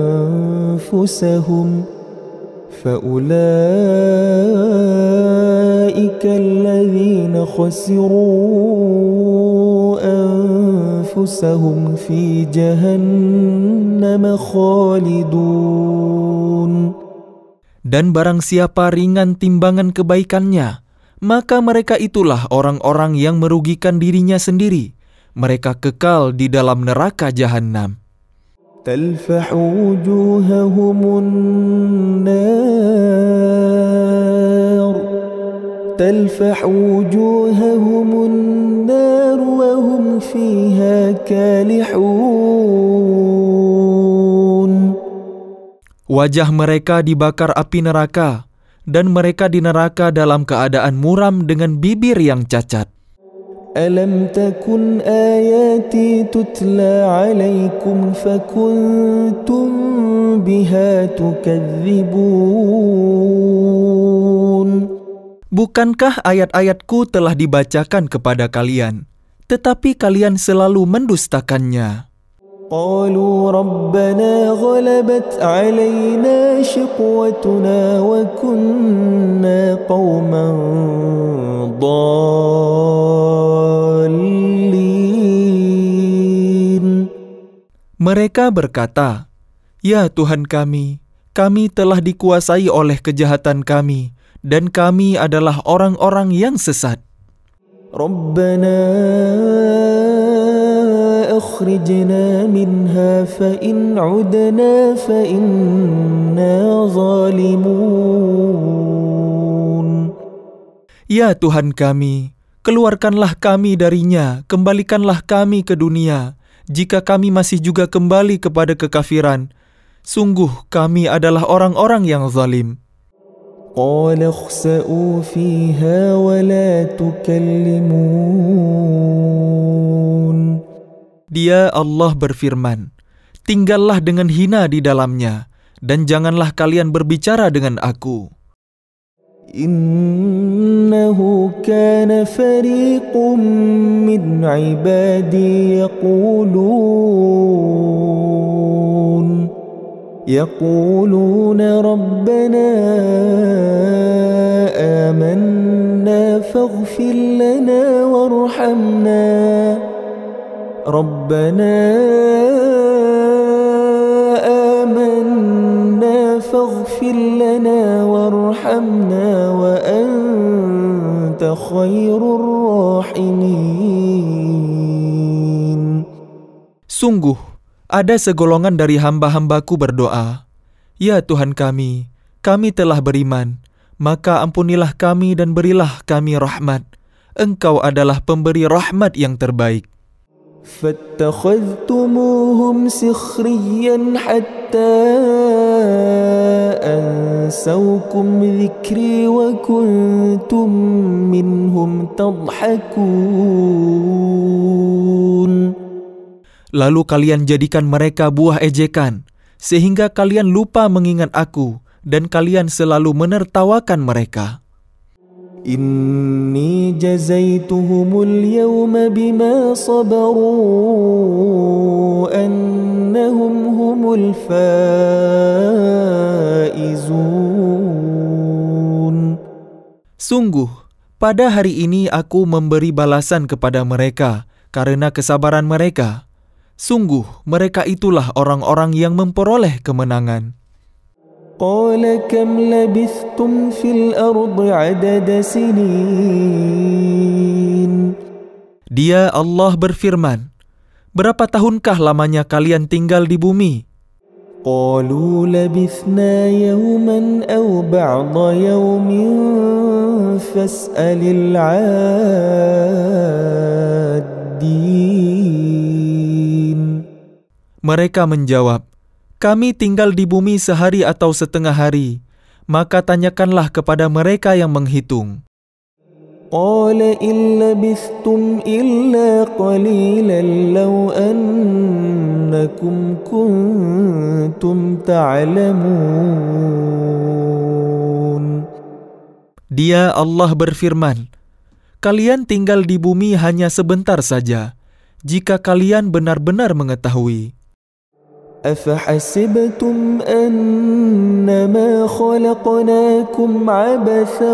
أَنفُسَهُمْ فِي جَهَنَّمَ خَالِدُونَ. Dan barang siapa ringan timbangan kebaikannya, maka mereka itulah orang-orang yang merugikan dirinya sendiri. Mereka kekal di dalam neraka jahanam. تَلْفَحُ وُجُوهَهُمُ النَّارُ وَهُمْ فِيهَا كَالِحُونَ. Wajah mereka dibakar api neraka, dan mereka di neraka dalam keadaan muram dengan bibir yang cacat. أَلَمْ تَكُنْ آيَاتِي تُتْلَى عَلَيْكُمْ فَكُنْتُمْ بِهَا تُكَذِّبُونَ. Bukankah ayat-ayatku telah dibacakan kepada kalian, tetapi kalian selalu mendustakannya? قالوا ربنا غلبت علينا شقوتنا وكنا قوما ضالين. Mereka berkata, "Ya Tuhan kami telah dikuasai oleh kejahatan kami, dan kami adalah orang-orang yang sesat. ربنا أخرجنا منها فإن عدنا فإنا ظالمون. Ya Tuhan kami, keluarkanlah kami darinya, kembalikanlah kami ke dunia. Jika kami masih juga kembali kepada kekafiran, sungguh kami adalah orang-orang yang zalim." قال اخسئوا فيها ولا تكلمون. Dia Allah berfirman, "Tinggallah dengan hina di dalamnya, dan janganlah kalian berbicara dengan aku." Innahu kana fariqum min ibadi yaquluna rabbana amanna faghfir lana warhamna. ربنا آمنا فاغفر لنا وارحمنا وأنت خير الراحمين. Sungguh, ada segolongan dari hamba-hambaku berdoa, "Ya Tuhan kami telah beriman, maka ampunilah kami dan berilah kami rahmat. Engkau adalah pemberi rahmat yang terbaik." فاتخذتموهم سخريا حتى أنسوكم ذكري وكنتم منهم تضحكون. Lalu kalian jadikan mereka buah ejekan, sehingga kalian lupa mengingat aku, dan kalian selalu menertawakan mereka. Inni jazaituhumul yawma bima sabaru annahum humul faizun. Sungguh, pada hari ini aku memberi balasan kepada mereka karena kesabaran mereka. Sungguh, mereka itulah orang-orang yang memperoleh kemenangan. Qala kam labithtum fil ardi adada sinin. Dia Allah berfirman, "Berapa tahunkah lamanya kalian tinggal di bumi?" قالوا لبثنا يوما أو بعض يوم فاسأل العادين. Mereka menjawab, kami tinggal di bumi sehari atau setengah hari, maka tanyakanlah kepada mereka yang menghitung. قال إن لبثتم إلا قليلا لو أنكم كنتم تعلمون. Dia Allah berfirman, kalian tinggal di bumi hanya sebentar saja, jika kalian benar-benar mengetahui. أفحسبتم أنما خلقناكم عبثا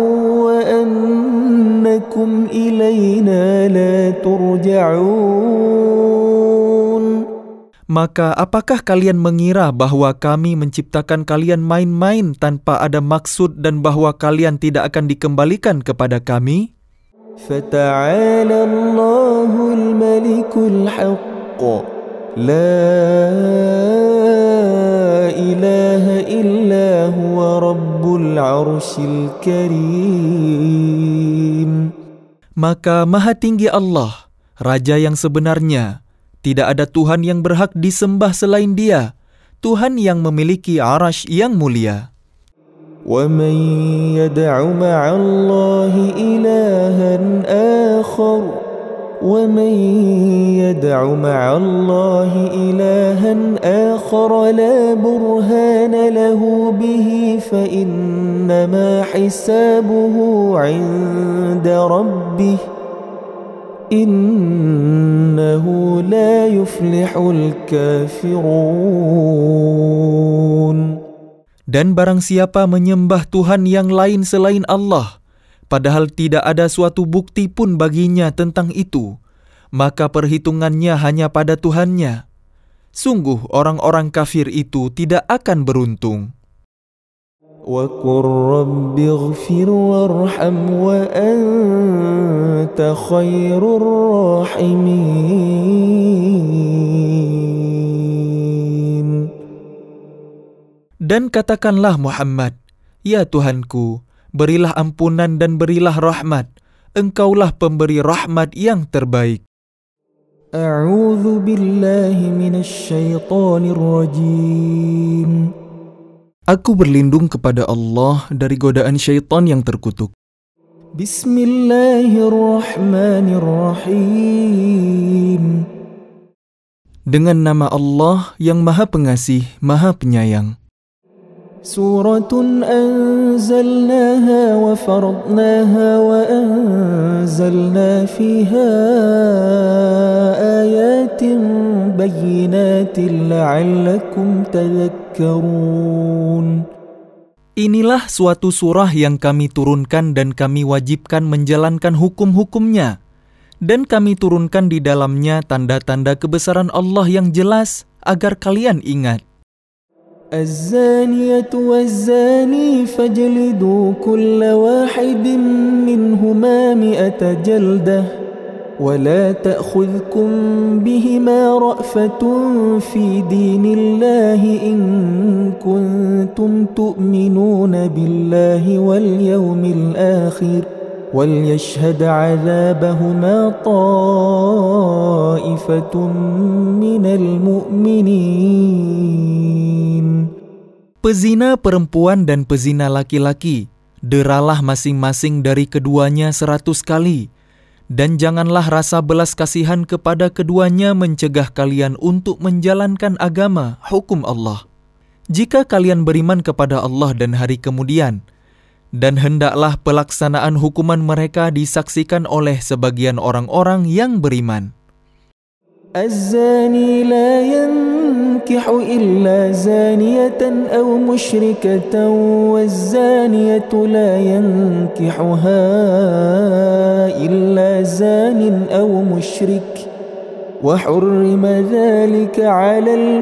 وأنكم إلينا لا ترجعون. Maka apakah kalian mengira bahwa kami menciptakan kalian main-main tanpa ada maksud dan bahwa kalian tidak akan dikembalikan kepada kami? فَتَعَالَى اللَّهُ الْمَلِكُ الْحَقُّ لا إله إلا هو رب العرش الكريم. Maka maha tinggi Allah, Raja yang sebenarnya. Tidak ada Tuhan yang berhak disembah selain Dia, Tuhan yang memiliki arasy yang mulia. وَمَنْ يَدْعُ مَعَ اللَّهِ إِلَهًا آخَرَ وَمَنْ يَدْعُ مَعَ اللَّهِ إِلَهًا آخَرَ لَا بُرْهَانَ لَهُ بِهِ فَإِنَّمَا حِسَابُهُ عِنْدَ رَبِّهِ إِنَّهُ لَا يُفْلِحُ الْكَافِرُونَ. Dan barang siapa menyembah Tuhan yang lain selain Allah, padahal tidak ada suatu bukti pun baginya tentang itu, maka perhitungannya hanya pada Tuhannya. Sungguh orang-orang kafir itu tidak akan beruntung. وَقُلْ رَبِّ اغْفِرْ وَارْحَمْ وَأَنْتَ خَيْرُ الرَّاحِمِينَ. Dan katakanlah Muhammad, ya Tuhanku, berilah ampunan dan berilah rahmat. Engkaulah pemberi rahmat yang terbaik. A'udzu billahi minasy syaithanir rajim. Aku berlindung kepada Allah dari godaan syaitan yang terkutuk. Bismillahirrahmanirrahim. Dengan nama Allah yang Maha Pengasih, Maha Penyayang. Suratun anzalnaha wa faradnaha wa anzalna fiha ayatin bayyinatin la'allakum tadhakkarun. Inilah suatu surah yang kami turunkan dan kami wajibkan menjalankan hukum-hukumnya. Dan kami turunkan di dalamnya tanda-tanda kebesaran Allah yang jelas agar kalian ingat. الزانية والزاني فاجلدوا كل واحد منهما 100 جلدة ولا تأخذكم بهما رأفة في دين الله إن كنتم تؤمنون بالله واليوم الآخر وليشهد عذابهما طائفة من المؤمنين. Pezina perempuan dan pezina laki-laki, deralah masing-masing dari keduanya 100 kali. Dan janganlah rasa belas kasihan kepada keduanya mencegah kalian untuk menjalankan agama, hukum Allah. Jika kalian beriman kepada Allah dan hari kemudian, dan hendaklah pelaksanaan hukuman mereka disaksikan oleh sebagian orang-orang yang beriman. Az-zani la yankihu illa zaniyatan aw musyrikatan waz-zaniyatu la yankihuha illa zanin aw musyrik wa hurrima dhalika 'alal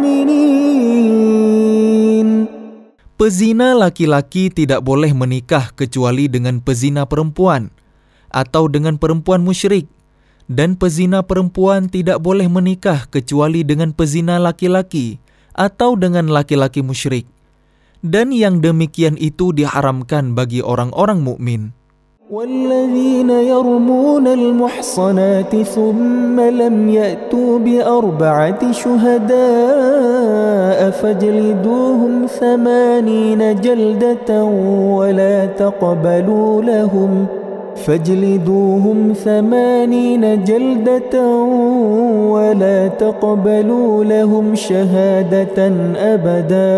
mu'minin. Pezina laki-laki tidak boleh menikah kecuali dengan pezina perempuan atau dengan perempuan musyrik, dan pezina perempuan tidak boleh menikah kecuali dengan pezina laki-laki atau dengan laki-laki musyrik. Dan yang demikian itu diharamkan bagi orang-orang mukmin. وَالَّذِينَ يَرْمُونَ الْمُحْصَنَاتِ ثُمَّ لَمْ يَأْتُوا بِأَرْبَعَةِ شُهَدَاءَ فَاجْلِدُوهُمْ 80 جَلْدَةً وَلَا تَقْبَلُوا لَهُمْ شَهَادَةً أَبَدًا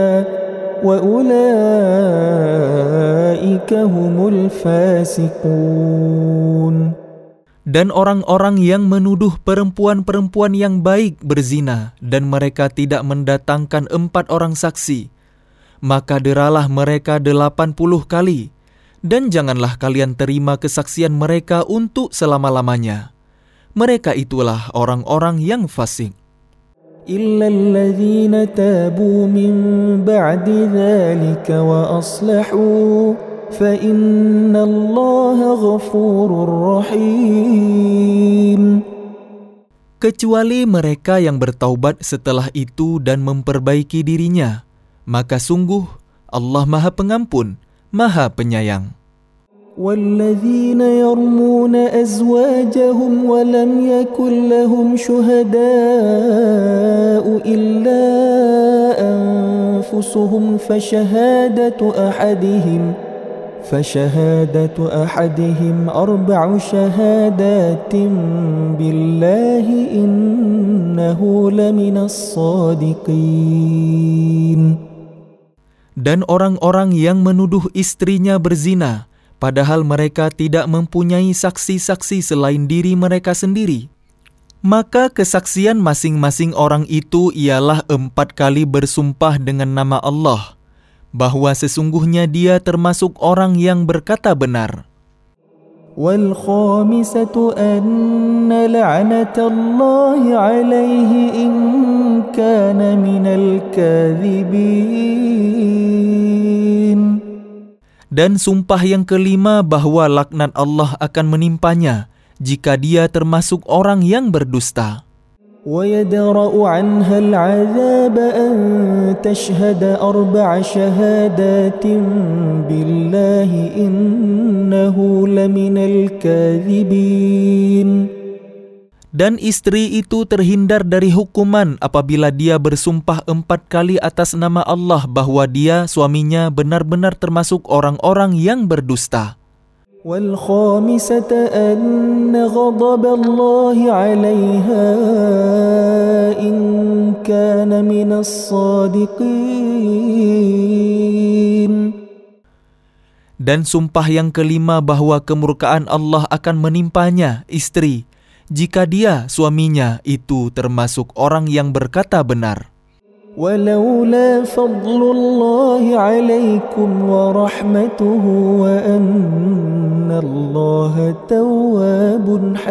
وَأُولَئِكَ هُمُ الْفَاسِقُونَ. Dan orang-orang yang menuduh perempuan-perempuan yang baik berzina dan mereka tidak mendatangkan 4 orang saksi, maka deralah mereka 80 kali, dan janganlah kalian terima kesaksian mereka untuk selama-lamanya. Mereka itulah orang-orang yang fasik. إِلَّا الَّذِينَ تَابُوا مِنْ بَعْدِ ذَلِكَ وَأَصْلَحُوا فَإِنَّ اللَّهَ غَفُورٌ رَحِيمٌ. Kecuali mereka yang bertaubat setelah itu dan memperbaiki dirinya, maka sungguh Allah Maha Pengampun, Maha Penyayang. وَالَّذِينَ يَرْمُونَ أَزْوَاجَهُمْ وَلَمْ يَكُنْ لَهُمْ شُهَدَاءُ إِلَّا أَنفُسُهُمْ فَشَهَادَةُ أَحَدِهِمْ 4 شَهَادَاتٍ بِاللَّهِ إِنَّهُ لَمِنَ الصَّادِقِينَ. Dan orang-orang yang menuduh istrinya berzina, padahal mereka tidak mempunyai saksi-saksi selain diri mereka sendiri, maka kesaksian masing-masing orang itu ialah 4 kali bersumpah dengan nama Allah, bahwa sesungguhnya dia termasuk orang yang berkata benar. وَالْخَامِسَةُ أَنَّ لَعْنَةَ اللَّهِ عَلَيْهِ إِنْ كَانَ مِنَ الْكَاذِبِينَ. Dan sumpah yang kelima bahwa laknat Allah akan menimpanya jika dia termasuk orang yang berdusta. وَيَدْرَأُ عَنْهَا الْعَذَابَ أَنْ تَشْهَدَ 4 شَهَادَاتٍ بِاللَّهِ إِنَّهُ لَمِنَ الْكَاذِبِينَ. Dan istri itu terhindar dari hukuman apabila dia bersumpah 4 kali atas nama Allah bahwa dia, suaminya, benar-benar termasuk orang-orang yang berdusta. وَالْخَامِسَةَ أَنَّ غَضَبَ اللَّهِ عَلَيْهَا إِنْ كَانَ مِنَ الصَّادِقِينَ. Dan sumpah yang kelima bahwa kemurkaan Allah akan menimpanya, istri, jika dia, suaminya, itu termasuk orang yang berkata benar. وَلَوْلَا فَضْلُ اللَّهِ عَلَيْكُمْ وَرَحْمَتُهُ وَأَنَّ اللَّهَ تَوَّابٌ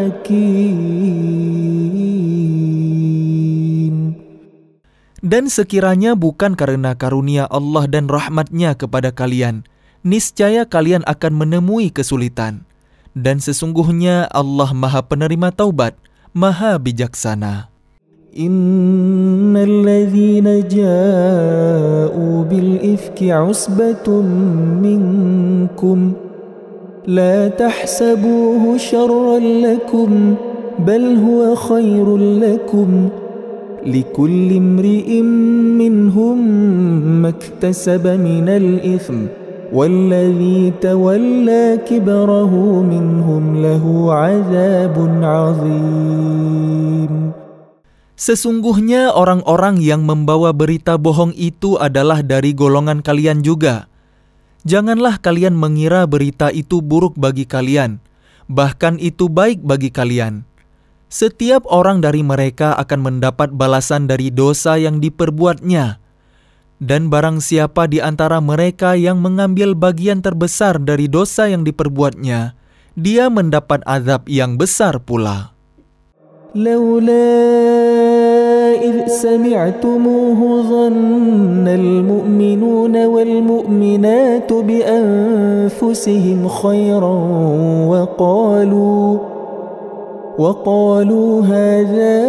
حَكِيمٌ. Dan sekiranya bukan karena karunia Allah dan rahmatnya kepada kalian, niscaya kalian akan menemui kesulitan. Dan sesungguhnya Allah Maha Penerima Taubat, Maha Bijaksana. Innal ladzina ja'u bil ifki 'usbatun minkum la tahsabuhu syarran lakum bal huwa khairul lakum likulli imri'in minhum maktasaba minal itsm وَالَّذِي تَوَلَّى كِبْرَهُ مِنْهُمْ لَهُ عَذَابٌ عَظِيمٌ. Sesungguhnya orang-orang yang membawa berita bohong itu adalah dari golongan kalian juga. Janganlah kalian mengira berita itu buruk bagi kalian, bahkan itu baik bagi kalian. Setiap orang dari mereka akan mendapat balasan dari dosa yang diperbuatnya. Dan barang siapa di antara mereka yang mengambil bagian terbesar dari dosa yang diperbuatnya, dia mendapat azab yang besar pula. Laula idh sami'tumuhu dhannal mu'minuna wal mu'minatu bi anfusihim khairan وقالوا هذا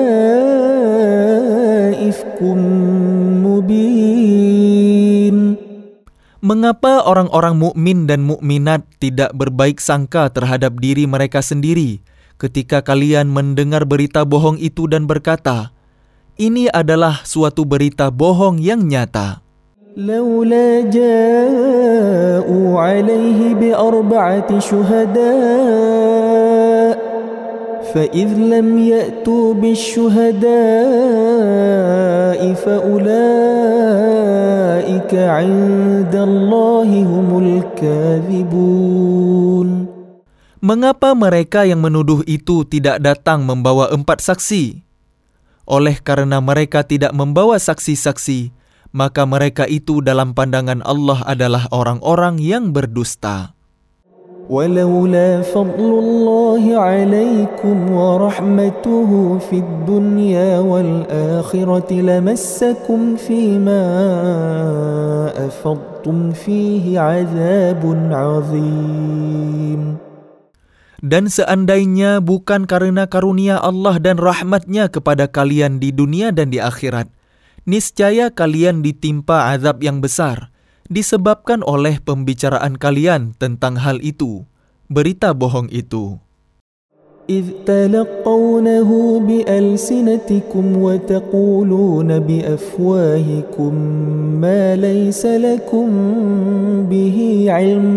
إفك مبين. Mengapa orang-orang mukmin dan mukminat tidak berbaik sangka terhadap diri mereka sendiri ketika kalian mendengar berita bohong itu dan berkata, ini adalah suatu berita bohong yang nyata. لولا جاءوا عليه بأربعة شهداء فإذ لم يأتوا بالشهداء فأولئك عند الله هم الكاذبون. Mengapa mereka yang menuduh itu tidak datang membawa 4 saksi? Oleh karena mereka tidak membawa saksi-saksi, maka mereka itu dalam pandangan Allah adalah orang-orang yang berdusta. ولولا فضل الله عليكم ورحمته في الدنيا والآخرة لمسكم فيما أفضتم فيه عذاب عظيم. Dan seandainya bukan karena karunia Allah dan rahmatnya kepada kalian di dunia dan di akhirat, niscaya kalian ditimpa azab yang besar, disebabkan oleh pembicaraan kalian tentang hal itu, berita bohong itu. إذ تلقونه بألسنتكم وتقولون بأفواهكم ما ليس لكم به علم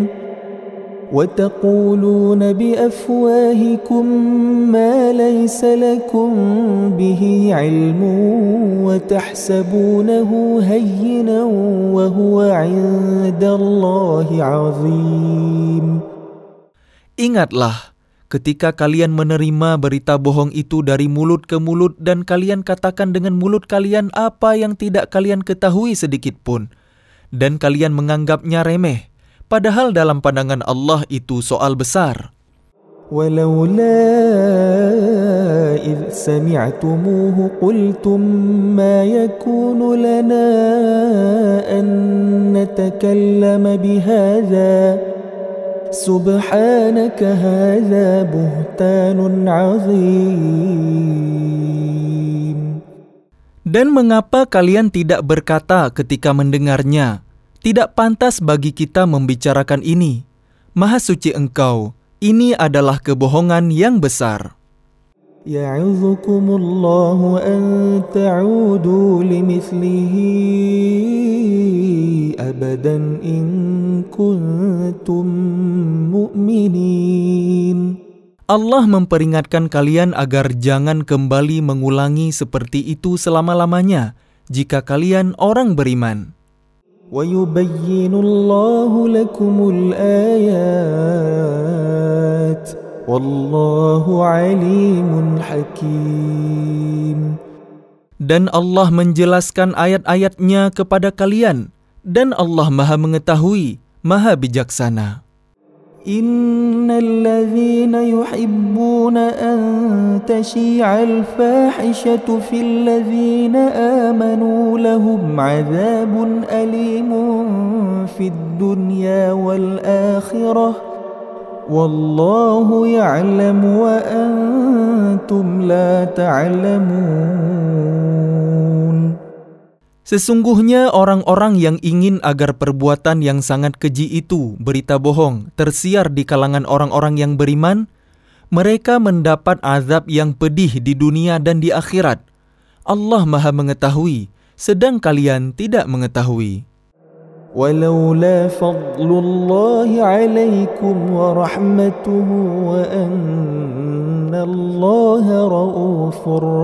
وتحسبونه هينا وهو عند الله عظيم. Ingatlah ketika kalian menerima berita bohong itu dari mulut ke mulut dan kalian katakan dengan mulut kalian apa yang tidak kalian ketahui sedikit pun, dan kalian menganggapnya remeh, padahal dalam pandangan Allah itu soal besar. ولولا إذ سمعتموه قلتم ما يكون لنا أن نتكلم بهذا سبحانك هذا بهتان عظيم. Dan mengapa kalian tidak berkata ketika mendengarnya, tidak pantas bagi kita membicarakan ini. Maha suci Engkau, ini adalah kebohongan yang besar. يعظكم الله أن تعودوا لمثله أبدا إن كنتم مؤمنين. Allah memperingatkan kalian agar jangan kembali mengulangi seperti itu selama-lamanya jika kalian orang beriman. ويبين الله لكم الآيات والله عليم حكيم. Dan Allah menjelaskan ayat-ayatnya kepada kalian, dan Allah Maha mengetahui, Maha bijaksana. إن الذين يحبون أن تشيع الفاحشة في الذين آمنوا لهم عذاب أليم في الدنيا والآخرة والله يعلم وأنتم لا تعلمون. Sesungguhnya orang-orang yang ingin agar perbuatan yang sangat keji itu, berita bohong, tersiar di kalangan orang-orang yang beriman, mereka mendapat azab yang pedih di dunia dan di akhirat. Allah Maha mengetahui, sedang kalian tidak mengetahui. ولولا فضل الله عليكم ورحمته وأن الله رؤوف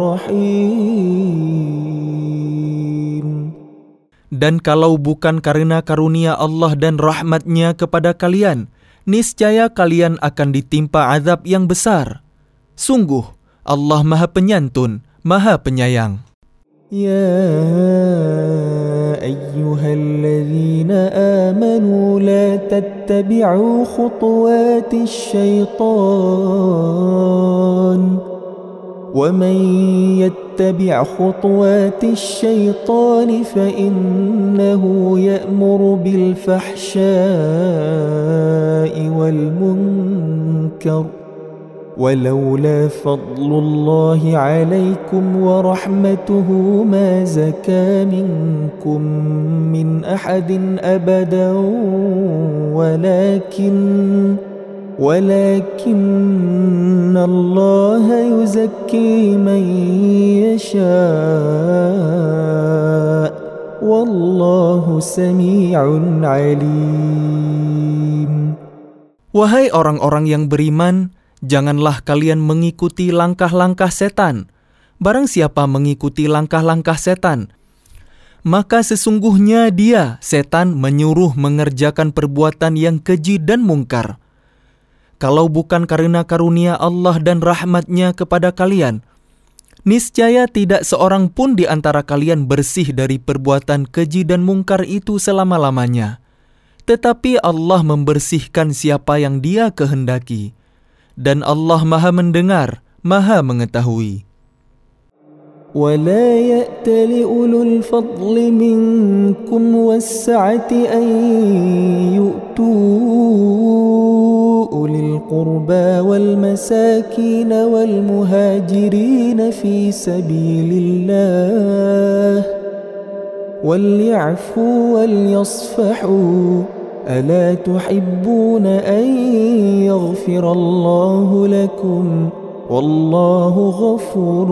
رحيم. Dan kalau bukan karena karunia Allah dan rahmatnya kepada kalian, niscaya kalian akan ditimpa azab yang besar. Sungguh, Allah Maha Penyantun, Maha Penyayang. يا أيها الذين آمنوا لا تتبعوا خطوات الشيطان ومن يتبع خطوات الشيطان فإنه يأمر بالفحشاء والمنكر ولولا فضل الله عليكم ورحمته ما زكى منكم من أحد أبدا ولكن الله يزكي من يشاء والله سميع عليم. Wahai orang-orang yang beriman, janganlah kalian mengikuti langkah-langkah setan. Barang siapa mengikuti langkah-langkah setan, maka sesungguhnya dia, setan, menyuruh mengerjakan perbuatan yang keji dan mungkar. Kalau bukan karena karunia Allah dan rahmat-Nya kepada kalian, niscaya tidak seorang pun di antara kalian bersih dari perbuatan keji dan mungkar itu selama-lamanya. Tetapi Allah membersihkan siapa yang Dia kehendaki. Dan Allah Maha mendengar, Maha mengetahui. ولا يأت لأولو الفضل منكم والسعة أن يؤتوا أولي القربى والمساكين والمهاجرين في سبيل الله وليعفوا وليصفحوا ألا تحبون أن يغفر الله لكم والله غفور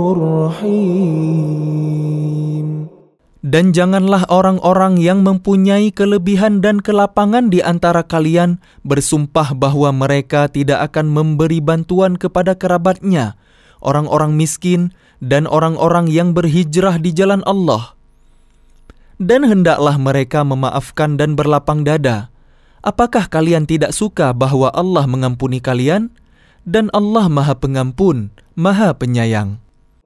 رحيم. Dan janganlah orang-orang yang mempunyai kelebihan dan kelapangan di antara kalian bersumpah bahwa mereka tidak akan memberi bantuan kepada kerabatnya, orang-orang miskin, dan orang-orang yang berhijrah di jalan Allah. Dan hendaklah mereka memaafkan dan berlapang dada. Apakah kalian tidak suka bahwa Allah mengampuni kalian? Dan Allah Maha Pengampun, Maha Penyayang.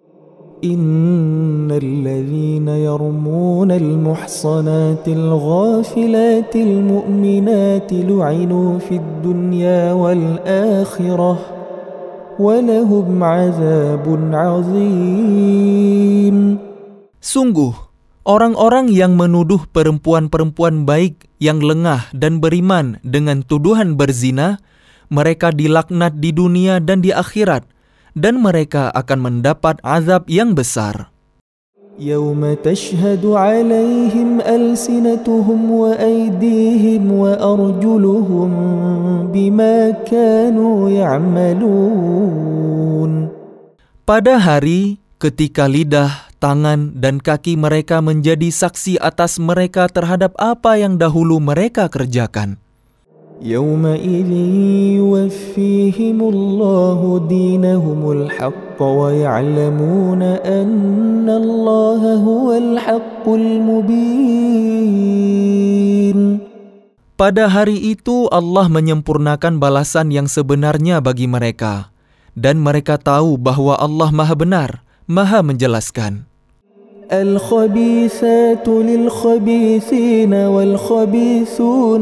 Innal ladzina yarmuna al-muhsanati al-ghafilati al-mu'minati lu'inu fid dunya wal akhirah wa lahum 'adzabun 'adzim. Sungguh, orang-orang yang menuduh perempuan-perempuan baik yang lengah dan beriman dengan tuduhan berzina, mereka dilaknat di dunia dan di akhirat, dan mereka akan mendapat azab yang besar. Yawma tashhadu 'alaihim alsinatuhum wa aydihim wa arjuluhum bima kanu ya'malun. Pada hari ketika lidah, tangan, dan kaki mereka menjadi saksi atas mereka terhadap apa yang dahulu mereka kerjakan. يومئذ يوفيهم الله دينهم الحق ويعلمون أن الله هو الحق المبين. Pada hari itu Allah menyempurnakan balasan yang sebenarnya bagi mereka, dan mereka tahu bahwa Allah Maha benar, Maha menjelaskan. الخبيثات للخبيثين والخبيثون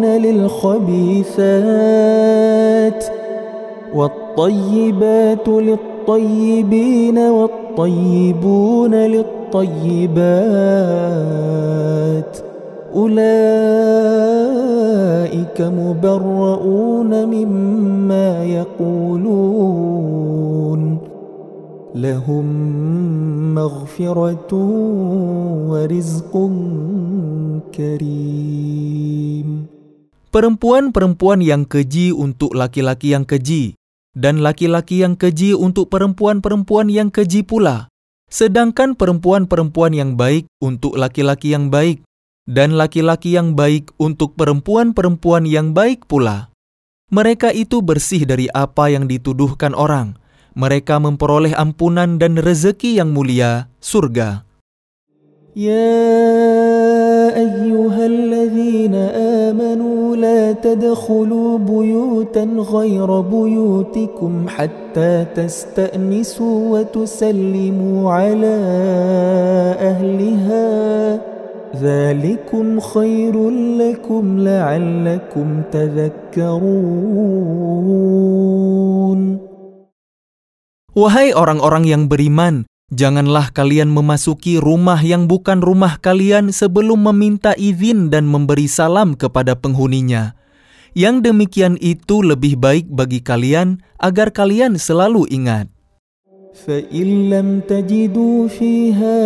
للخبيثات والطيبات للطيبين والطيبون للطيبات أولئك مبرؤون مما يقولون لهم مغفرة ورزق كريم. Perempuan-perempuan yang keji untuk laki-laki yang keji, dan laki-laki yang keji untuk perempuan-perempuan yang keji pula. Sedangkan perempuan-perempuan yang baik untuk laki-laki yang baik, dan laki-laki yang baik untuk perempuan-perempuan yang baik pula. Mereka itu bersih dari apa yang dituduhkan orang. Mereka memperoleh ampunan dan rezeki yang mulia, surga. Ya ayyuhalladzina amanu la tadkhulu buyutan ghayra buyutikum hatta tasta'nisu wa tusallimu ala ahliha. Dzalikum khairul lakum la'allakum tadhakkarun. Wahai orang-orang yang beriman, janganlah kalian memasuki rumah yang bukan rumah kalian sebelum meminta izin dan memberi salam kepada penghuninya. Yang demikian itu lebih baik bagi kalian agar kalian selalu ingat. فإن لم تجدوا فيها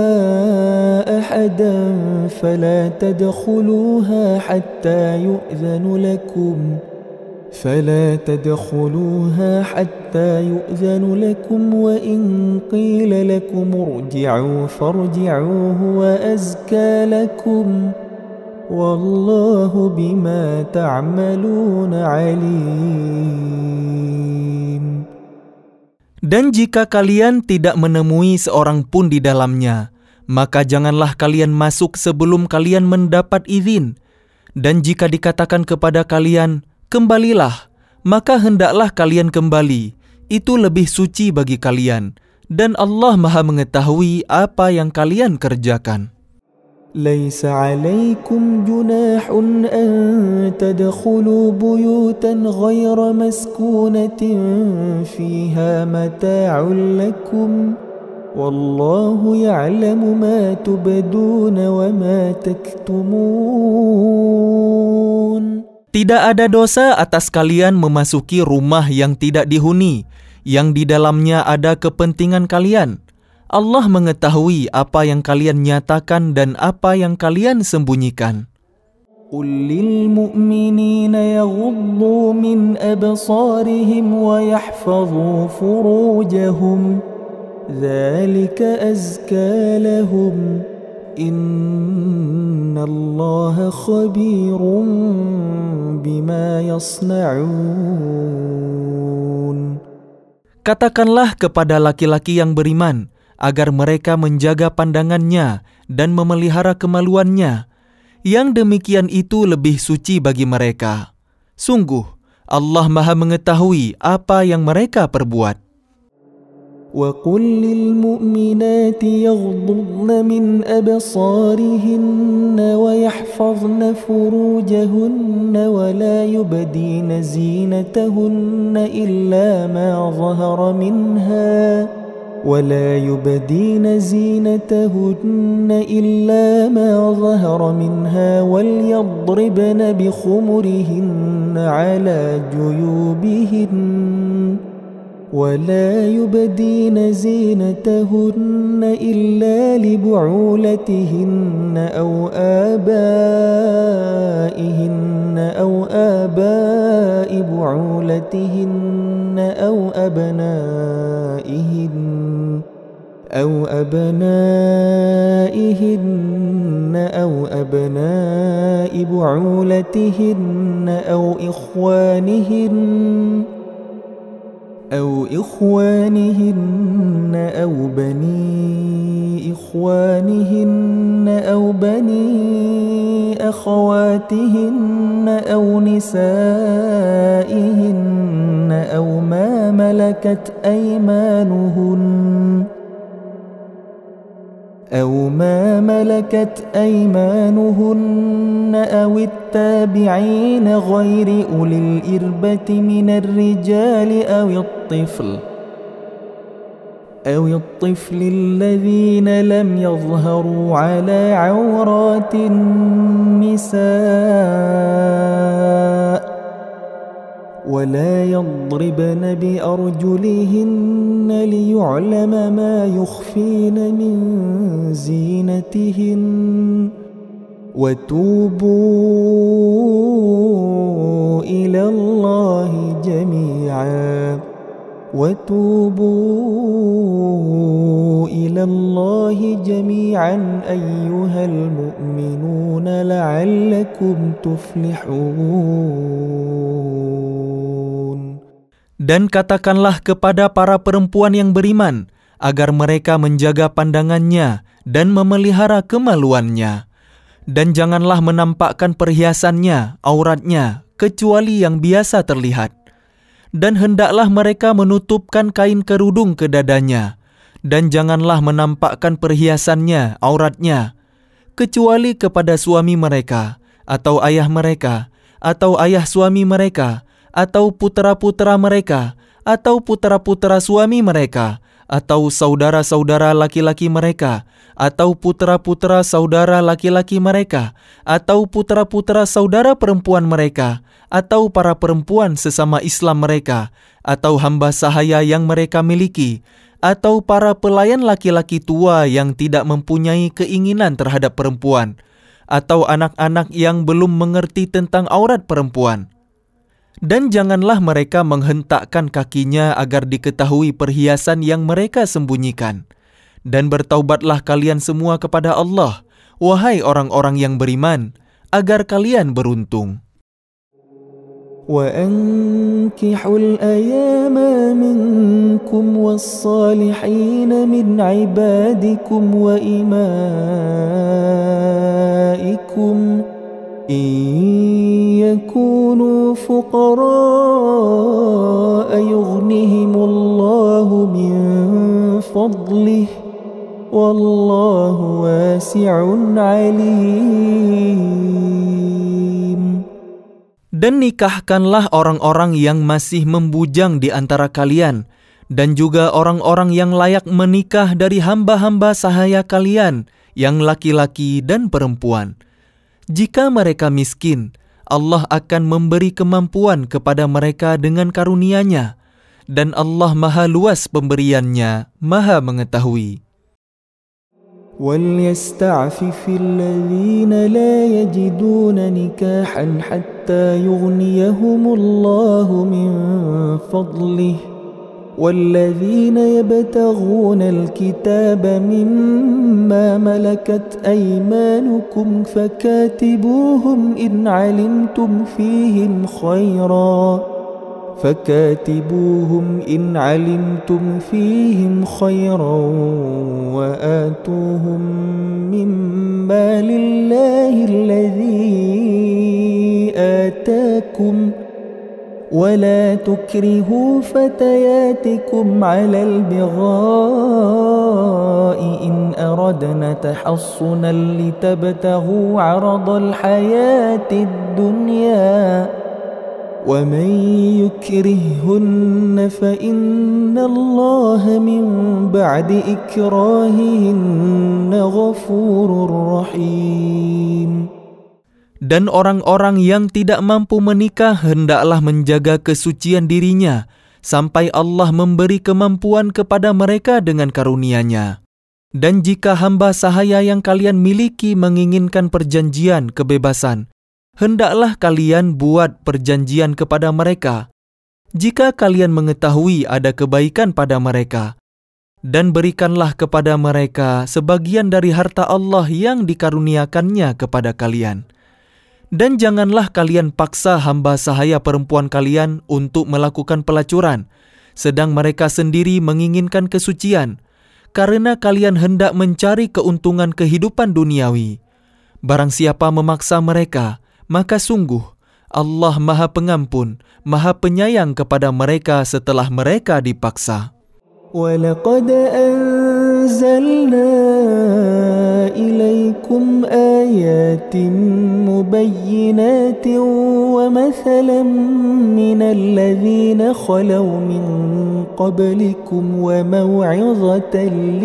أحدا فلا تدخلوها حتى يؤذن لكم وإن قيل لكم ارجعوا فارجعوا هو أزكى لكم والله بما تعملون عليم. Dan jika kalian tidak menemui seorang pun di dalamnya, maka janganlah kalian masuk sebelum kalian mendapat izin. Dan jika dikatakan kepada kalian, kembalilah, maka hendaklah kalian kembali. Itu lebih suci bagi kalian. Dan Allah Maha mengetahui apa yang kalian kerjakan. ليس عليكم جناح أن تدخلوا بيوتا غير مسكونة فيها متاع لكم والله يعلم ما تبدون وما تكتمون. Tidak ada dosa atas kalian memasuki rumah yang tidak dihuni, yang di dalamnya ada kepentingan kalian. Allah mengetahui apa yang kalian nyatakan dan apa yang kalian sembunyikan. قل للمؤمنين يغضوا من أبصارهم ويحفظوا فروجهم ذلك أزكى لهم إن الله خبير بما يصنعون. Katakanlah kepada laki-laki yang beriman agar mereka menjaga pandangannya dan memelihara kemaluannya. Yang demikian itu lebih suci bagi mereka. Sungguh, Allah Maha mengetahui apa yang mereka perbuat. وَقُلْ لِلْمُؤْمِنَاتِ يَغْضُضْنَ مِنْ أَبْصَارِهِنَّ وَيَحْفَظْنَ فُرُوجَهُنَّ وَلَا يُبْدِينَ زِينَتَهُنَّ إِلَّا ما ظهر منها وليضربن بخمرهن على جيوبهن ولا يبدين زينتهن إلا لبعولتهن أو آباء بعولتهن أو أبنائهن أو أبناء بعولتهن أو إخوانهن أو بني إخوانهن أو بني أخواتهن أو نسائهن أو ما ملكت أيمانهن أو التابعين غير أولي الإربة من الرجال أو الطفل الذين لم يظهروا على عورات النساء ولا يضربن بأرجلهن ليعلم ما يخفين من زينتهن وتوبوا إلى الله جميعا أيها المؤمنون لعلكم تفلحون. Dan katakanlah kepada para perempuan yang beriman agar mereka menjaga pandangannya dan memelihara kemaluannya. Dan janganlah menampakkan perhiasannya, auratnya, kecuali yang biasa terlihat. Dan hendaklah mereka menutupkan kain kerudung ke dadanya. Dan janganlah menampakkan perhiasannya, auratnya, kecuali kepada suami mereka, atau ayah mereka, atau ayah suami mereka, atau putera-putera mereka, atau putera-putera suami mereka, atau saudara-saudara laki-laki mereka, atau putra-putra saudara laki-laki mereka, atau putra-putra saudara perempuan mereka, atau para perempuan sesama Islam mereka, atau hamba sahaya yang mereka miliki, atau para pelayan laki-laki tua yang tidak mempunyai keinginan terhadap perempuan, atau anak-anak yang belum mengerti tentang aurat perempuan. Dan janganlah mereka menghentakkan kakinya agar diketahui perhiasan yang mereka sembunyikan. Dan bertaubatlah kalian semua kepada Allah, wahai orang-orang yang beriman, agar kalian beruntung. وأنكحوا الأيام منكم والصالحين من عبادكم وإمائكم إن يكونوا فقراء يغنهم الله من فضله والله واسع عليم. Dan nikahkanlah orang-orang yang masih membujang di antara kalian, dan juga orang-orang yang layak menikah dari hamba-hamba sahaya kalian, yang laki-laki dan perempuan. Jika mereka miskin, Allah akan memberi kemampuan kepada mereka dengan karunia-Nya, dan Allah Maha Luas pemberiannya, Maha Mengetahui. وليستعفف الذين لا يجدون نكاحا حتى يغنيهم الله من فضله والذين يبتغون الكتاب مما ملكت أيمانكم فكاتبوهم إن علمتم فيهم خيرا وآتوهم مما لله الذي آتاكم ولا تكرهوا فتياتكم على البغاء إن أردنا تحصنا لتبتغوا عرض الحياة الدنيا ومن يكرهن فإن الله من بعد إكراههن غفور رحيم. Dan orang-orang yang tidak mampu menikah hendaklah menjaga kesucian dirinya sampai Allah memberi kemampuan kepada mereka dengan karunia-Nya. Dan jika hamba sahaya yang kalian miliki menginginkan perjanjian kebebasan, hendaklah kalian buat perjanjian kepada mereka. Jika kalian mengetahui ada kebaikan pada mereka, dan berikanlah kepada mereka sebagian dari harta Allah yang dikaruniakannya kepada kalian. Dan janganlah kalian paksa hamba sahaya perempuan kalian untuk melakukan pelacuran, sedang mereka sendiri menginginkan kesucian, karena kalian hendak mencari keuntungan kehidupan duniawi. Barang siapa memaksa mereka, maka sungguh Allah Maha Pengampun, Maha Penyayang kepada mereka setelah mereka dipaksa. وَلَقَدْ أَنزَلْنَا إِلَيْكُمْ آيَاتٍ مُبَيِّنَاتٍ وَمَثَلًا مِنَ الَّذِينَ خَلَوْا مِنْ قَبْلِكُمْ وَمَوْعِظَةً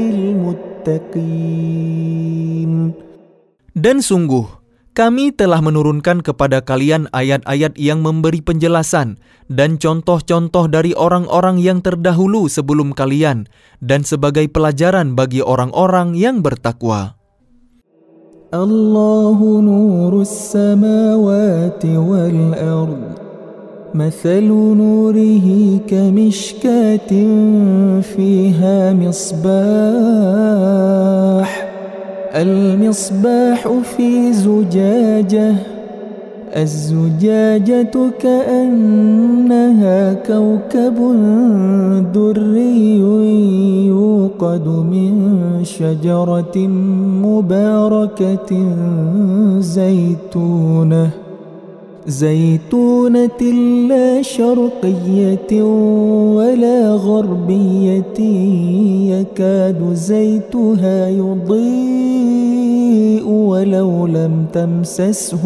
لِلْمُتَّقِينَ. Dan sungguh kami telah menurunkan kepada kalian ayat-ayat yang memberi penjelasan dan contoh-contoh dari orang-orang yang terdahulu sebelum kalian dan sebagai pelajaran bagi orang-orang yang bertakwa. Allahu nurus samawati wal ard. Mathalu nurihi kamishkatin fiha misbah. المصباح في زجاجة الزجاجة كأنها كوكب دري يوقد من شجرة مباركة زيتونة لا شرقية ولا غربية يكاد زيتها يضيء ولو لم تمسسه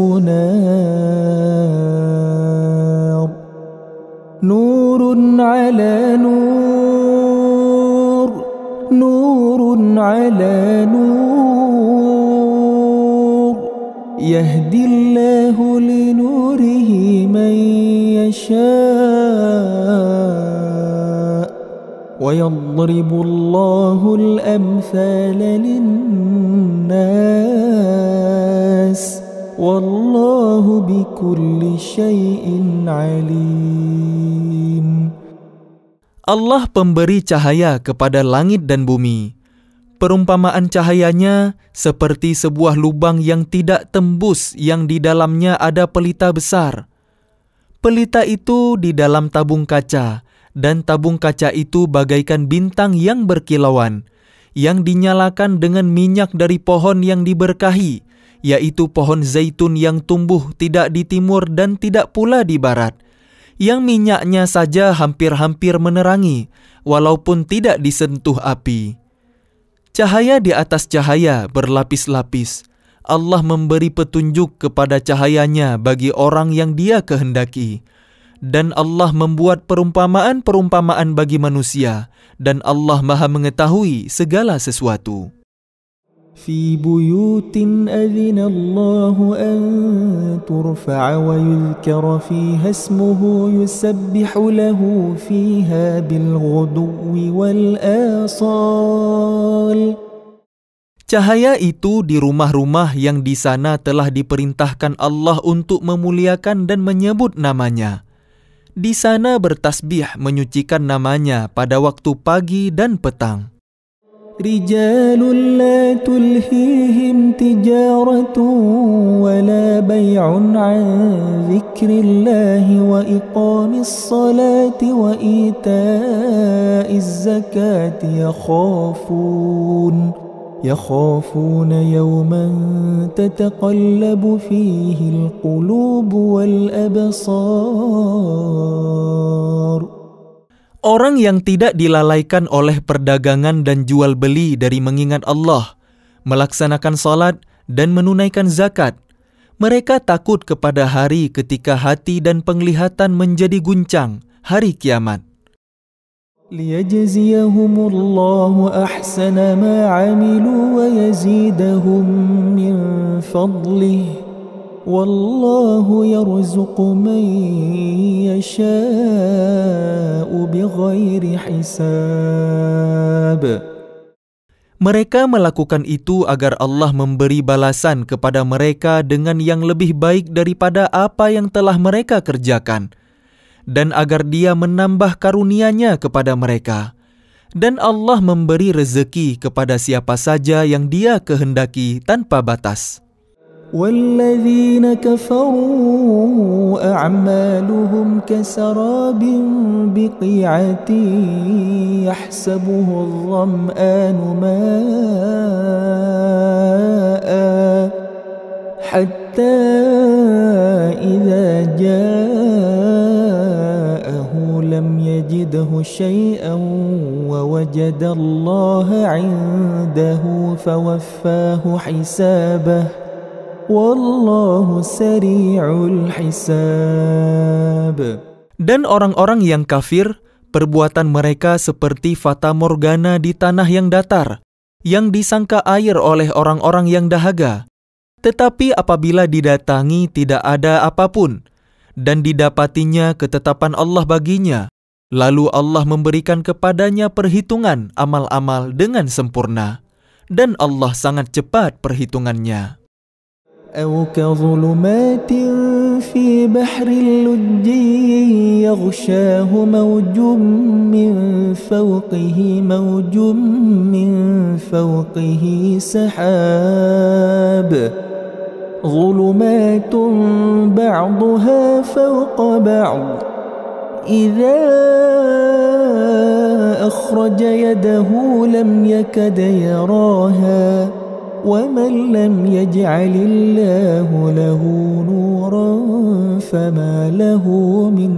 نار نور على نور نور على نور يهدي الله لنوره من يشاء ويضرب الله الأمثال للناس والله بكل شيء عليم. Allah pemberi cahaya kepada langit dan bumi. Perumpamaan cahayanya seperti sebuah lubang yang tidak tembus yang di dalamnya ada pelita besar. Pelita itu di dalam tabung kaca, dan tabung kaca itu bagaikan bintang yang berkilauan, yang dinyalakan dengan minyak dari pohon yang diberkahi, yaitu pohon zaitun yang tumbuh tidak di timur dan tidak pula di barat, yang minyaknya saja hampir-hampir menerangi, walaupun tidak disentuh api. Cahaya di atas cahaya berlapis-lapis. Allah memberi petunjuk kepada cahayanya bagi orang yang Dia kehendaki. Dan Allah membuat perumpamaan-perumpamaan bagi manusia, dan Allah Maha mengetahui segala sesuatu. في بيوت أذن الله أن ترفع ويذكر فيها اسمه يسبح له فيها بالغدو والآصال. Cahaya itu di rumah-rumah yang di sana telah diperintahkan Allah untuk memuliakan dan menyebut namanya. Di sana bertasbih menyucikan namanya pada waktu pagi dan petang. رجال لا تلهيهم تجارة ولا بيع عن ذكر الله وإقام الصلاة وإيتاء الزكاة يخافون يوما تتقلب فيه القلوب والأبصار. Orang yang tidak dilalaikan oleh perdagangan dan jual beli dari mengingat Allah, melaksanakan salat dan menunaikan zakat, mereka takut kepada hari ketika hati dan penglihatan menjadi guncang, hari kiamat. ليجزيهم الله أحسن ما عملوا ويزيدهم من فضله والله يرزق من يشاء بغير حساب. Mereka melakukan itu agar Allah memberi balasan kepada mereka dengan yang lebih baik daripada apa yang telah mereka kerjakan, dan agar Dia menambah karunia-Nya kepada mereka. Dan Allah memberi rezeki kepada siapa saja yang Dia kehendaki tanpa batas. والذين كفروا أعمالهم كسراب بقيعة يحسبه الظمآن ماء حتى إذا جاءه لم يجده شيئا ووجد الله عنده فوفاه حسابه Wallahu sari'ul hisab. Dan orang-orang yang kafir, perbuatan mereka seperti fata morgana di tanah yang datar, yang disangka air oleh orang-orang yang dahaga. Tetapi apabila didatangi tidak ada apapun, dan didapatinya ketetapan Allah baginya, lalu Allah memberikan kepadanya perhitungan amal-amal dengan sempurna. Dan Allah sangat cepat perhitungannya. أو كظلمات في بحر اللجي يغشاه موج من فوقه سحاب ظلمات بعضها فوق بعض إذا أخرج يده لم يكد يراها وَمَنْ لَمْ يَجْعَلِ اللَّهُ لَهُ نُورًا فَمَا لَهُ مِنْ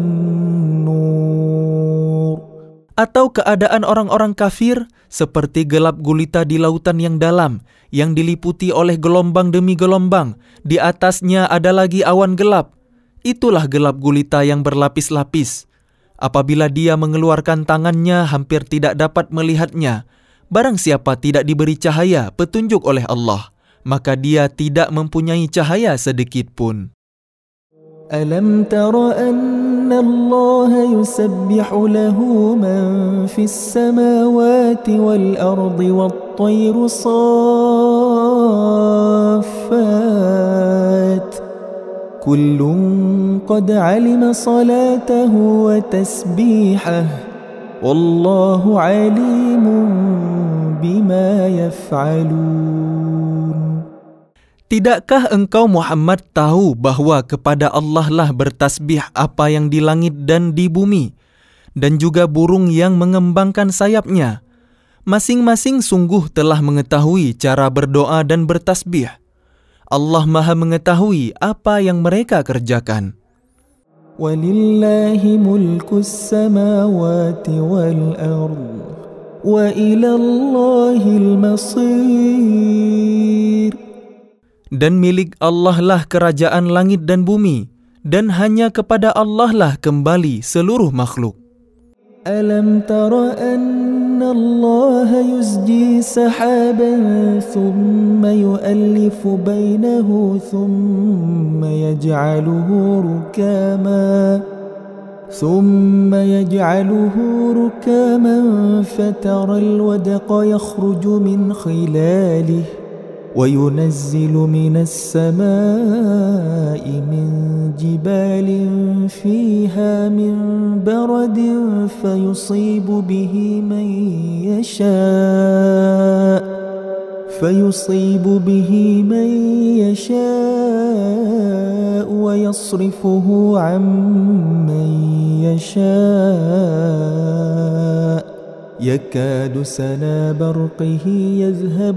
نُورٍ. Atau keadaan orang-orang kafir seperti gelap gulita di lautan yang dalam, yang diliputi oleh gelombang demi gelombang, di atasnya ada lagi awan gelap. Itulah gelap gulita yang berlapis-lapis. Apabila dia mengeluarkan tangannya hampir tidak dapat melihatnya, Barang siapa tidak diberi cahaya petunjuk oleh Allah, maka dia tidak mempunyai cahaya sedikit pun. ألم تر أن الله يسبح له من في السماوات والأرض والطير صافات كل قد علم صلاته وتسبيحه والله عليم بما يفعلون. Tidakkah engkau Muhammad tahu bahwa kepada Allah lah bertasbih apa yang di langit dan di bumi, dan juga burung yang mengembangkan sayapnya? Masing-masing sungguh telah mengetahui cara berdoa dan bertasbih. Allah Maha mengetahui apa yang mereka kerjakan. وَلِلَّهِ مُلْكُ السَّمَاوَاتِ وَالْأَرْضِ وَإِلَى اللَّهِ الْمَصِيرُ. Dan milik Allah lah kerajaan langit dan bumi, dan hanya kepada Allah lah kembali seluruh makhluk. أَلَمْ تَرَ أَنَّ اللَّهَ يُزْجِي سَحَابًا ثُمَّ يُؤَلِّفُ بَيْنَهُ ثُمَّ يَجْعَلُهُ رُكَامًا فَتَرَى الْوَدْقَ يَخْرُجُ مِنْ خِلَالِهِ وَيُنَزِّلُ مِنَ السَّمَاءِ مِنْ جِبَالٍ فِيهَا مِنْ بَرَدٍ فَيُصِيبُ بِهِ مَنْ يَشَاءُ وَيَصْرِفُهُ عَنْ مَنْ يَشَاءُ يَكَادُ سَنَا بَرْقِهِ يَذْهَبُ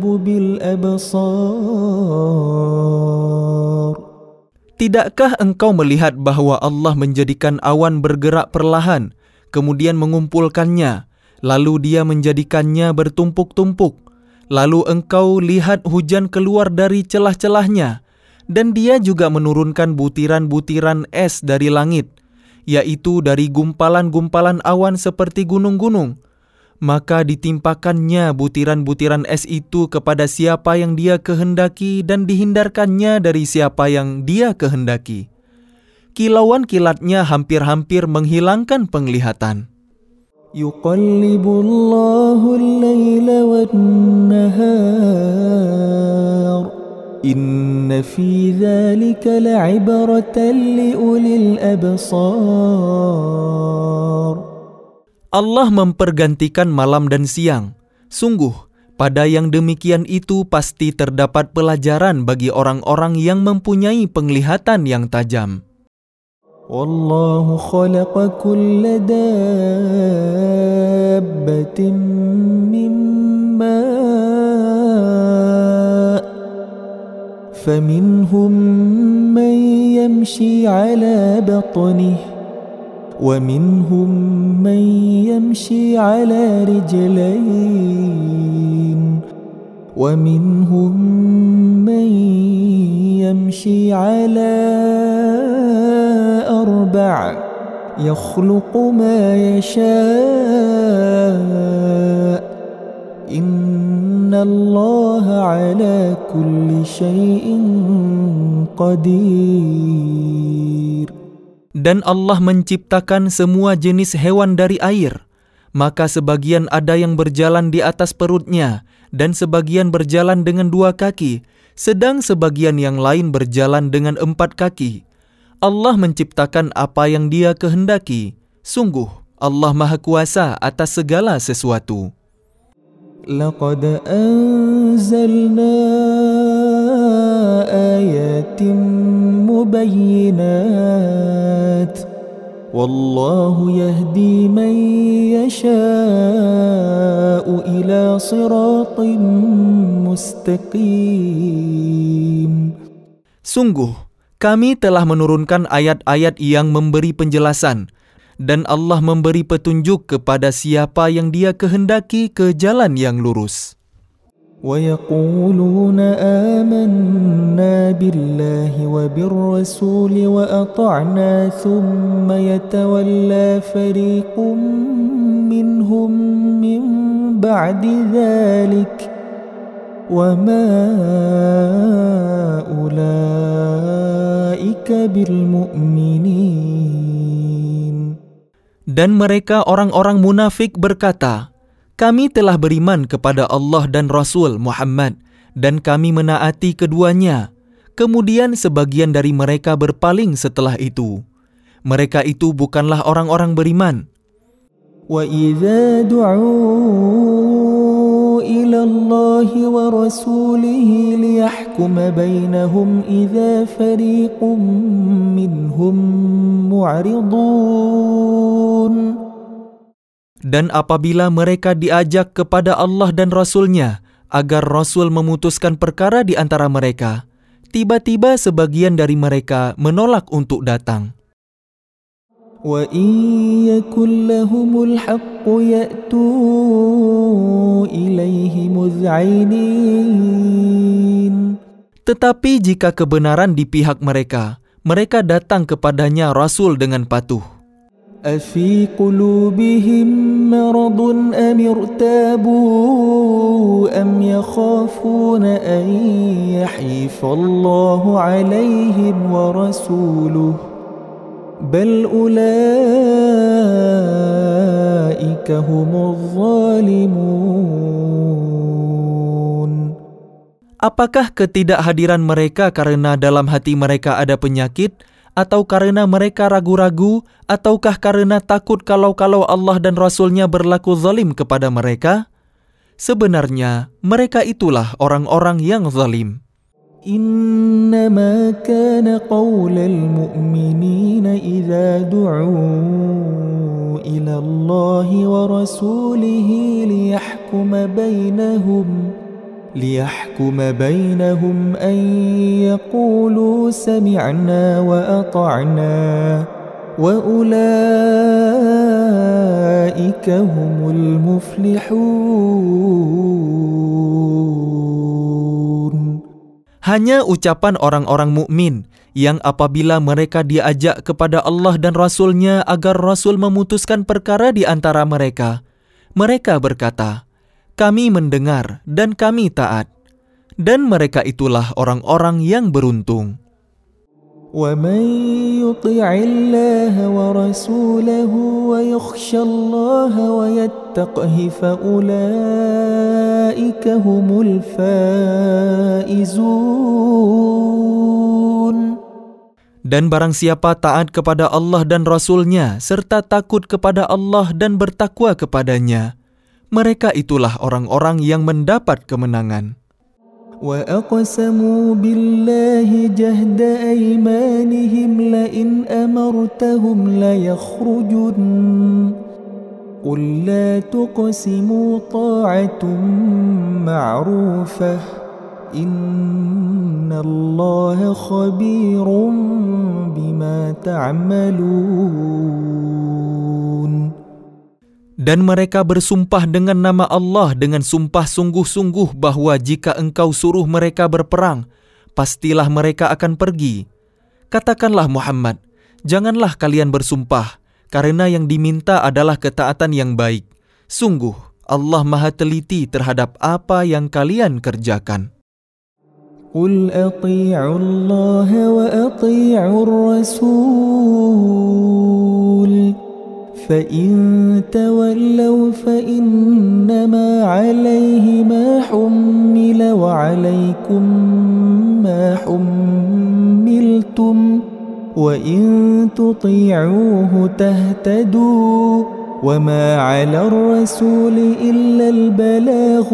بِالْأَبْصَارِ. Tidakkah engkau melihat bahwa Allah menjadikan awan bergerak perlahan, kemudian mengumpulkannya, lalu Dia menjadikannya bertumpuk-tumpuk, lalu engkau lihat hujan keluar dari celah-celahnya, dan Dia juga menurunkan butiran-butiran es dari langit, yaitu dari gumpalan-gumpalan awan seperti gunung-gunung. Maka ditimpakannya butiran-butiran es itu kepada siapa yang Dia kehendaki dan dihindarkannya dari siapa yang Dia kehendaki. Kilauan kilatnya hampir-hampir menghilangkan penglihatan. Yuqallibullahu al-layla wan-nahar Inna fi dhalika la'ibratan liulil absar. Allah mempergantikan malam dan siang. Sungguh, pada yang demikian itu pasti terdapat pelajaran bagi orang-orang yang mempunyai penglihatan yang tajam. Wallahu khalaqa kulla dabbatin mimma faminhum man yamshi ala batnihi ومنهم من يمشي على رجلين ومنهم من يمشي على أربع يخلق ما يشاء إن الله على كل شيء قدير. Dan Allah menciptakan semua jenis hewan dari air, maka sebagian ada yang berjalan di atas perutnya, dan sebagian berjalan dengan 2 kaki, sedang sebagian yang lain berjalan dengan 4 kaki. Allah menciptakan apa yang Dia kehendaki. Sungguh, Allah Maha Kuasa atas segala sesuatu. Laqad anzalna ayatin mubayyinat wallahu yahdi man yasha'u ila siratin mustaqim. Sungguh, kami telah menurunkan ayat-ayat yang memberi penjelasan, dan Allah memberi petunjuk kepada siapa yang Dia kehendaki ke jalan yang lurus. وَيَقُولُونَ آمَنَّا بِاللَّهِ وَبِالرَّسُولِ وَأَطَعْنَا ثُمَّ يَتَوَلَّى فَرِيقٌ مِّنْهُمْ مِّن بعد ذلك وما أولئك بالمؤمنين. Dan mereka orang-orang munafik berkata, kami telah beriman kepada Allah dan Rasul Muhammad, dan kami menaati keduanya. Kemudian sebagian dari mereka berpaling setelah itu. Mereka itu bukanlah orang-orang beriman. وَإِذَا دُعُوا إِلَى اللَّهِ وَرَسُولِهِ لِيَحْكُمَ بَيْنَهُمْ إِذَا فَرِيقٌ مِّنْهُمْ مُعْرِضُونَ. Dan apabila mereka diajak kepada Allah dan Rasul-Nya agar Rasul memutuskan perkara di antara mereka, tiba-tiba sebagian dari mereka menolak untuk datang. وَإِنْ يَكُنْ لَهُمُ الْحَقُّ يَأْتُوا إِلَيْهِ مُذْعِنِينَ. Tetapi jika kebenaran di pihak mereka, mereka datang kepadanya Rasul dengan patuh. أَفِي قُلُوبِهِمْ مَرَضٌ أَمِ ارْتَابُوا أَمْ يَخَافُونَ أَنْ يَحِيفَ اللَّهُ عَلَيْهِمْ وَرَسُولُهُ بَلْ أُولَئِكَ هُمُ الظَّالِمُونَ. Apakah ketidakhadiran mereka karena dalam hati mereka ada penyakit, atau karena mereka ragu-ragu, ataukah karena takut kalau Allah dan Rasul-Nya berlaku zalim kepada mereka? Sebenarnya mereka itulah orang-orang yang zalim. إنما كان قول المؤمنين إذا دعوا إلى الله ورسوله ليحكم بينهم أن يقولوا سمعنا وأطعنا وأولئك هم المفلحون. Hanya ucapan orang-orang mukmin yang apabila mereka diajak kepada Allah dan Rasul-Nya agar Rasul memutuskan perkara di antara mereka, mereka berkata, kami mendengar dan kami taat. Dan mereka itulah orang-orang yang beruntung. وَمَنْ يُطِعِ اللَّهَ وَرَسُولَهُ وَيَخْشَ اللَّهَ وَيَتَّقْهِ فَأُولَئِكَ هُمُ الْفَائِزُونَ. Dan barang siapa taat kepada Allah dan Rasul-Nya serta takut kepada Allah dan bertakwa kepadanya, mereka itulah orang-orang yang mendapat kemenangan. وَأَقْسَمُوا بِاللَّهِ جَهْدَ أَيْمَانِهِمْ لَئِنْ أَمَرْتَهُمْ لَيَخْرُجُنَّ قُلْ لَا تُقْسِمُوا طَاعَةٌ مَّعْرُوفَةٌ إِنَّ اللَّهَ خَبِيرٌ بِمَا تَعْمَلُونَ. Dan mereka bersumpah dengan nama Allah dengan sumpah sungguh-sungguh bahwa jika engkau suruh mereka berperang, pastilah mereka akan pergi. Katakanlah Muhammad, janganlah kalian bersumpah, karena yang diminta adalah ketaatan yang baik. Sungguh, Allah Maha teliti terhadap apa yang kalian kerjakan. قُلْ أَطِيعُوا اللَّهَ وَأَطِيعُوا الرَّسُولَ فَإِن تَوَلَّوْا فَإِنَّمَا عَلَيْهِ مَا حُمِّلَ وَعَلَيْكُمْ مَا حُمِّلْتُمْ وَإِن تُطِيعُوهُ تَهْتَدُوا وَمَا عَلَى الرَّسُولِ إِلَّا الْبَلَاغُ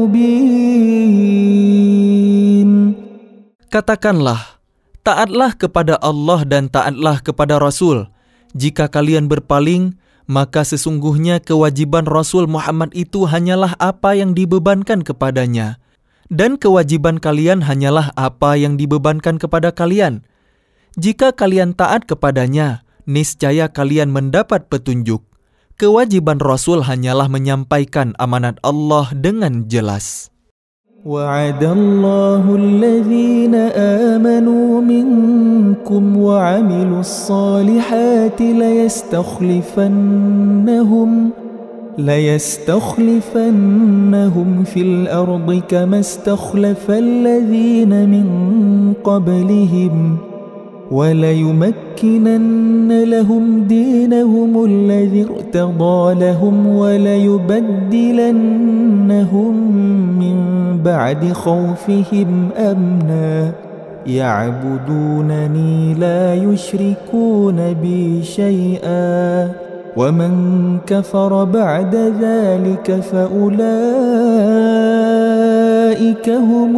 الْمُبِينُ. Katakanlah, taatlah kepada Allah dan taatlah kepada Rasul. Jika kalian berpaling, maka sesungguhnya kewajiban Rasul Muhammad itu hanyalah apa yang dibebankan kepadanya. Dan kewajiban kalian hanyalah apa yang dibebankan kepada kalian. Jika kalian taat kepadanya, niscaya kalian mendapat petunjuk. Kewajiban Rasul hanyalah menyampaikan amanat Allah dengan jelas. وَعَدَ اللَّهُ الَّذِينَ آمَنُوا مِنكُمْ وَعَمِلُوا الصَّالِحَاتِ ليستخلفنهم في الأرض كما استخلف الذين من قبلهم وليمكنن لهم دينهم الذي ارتضى لهم وليبدلنهم من بعد خوفهم أمنا يعبدونني لا يشركون بي شيئا ومن كفر بعد ذلك فأولئك هم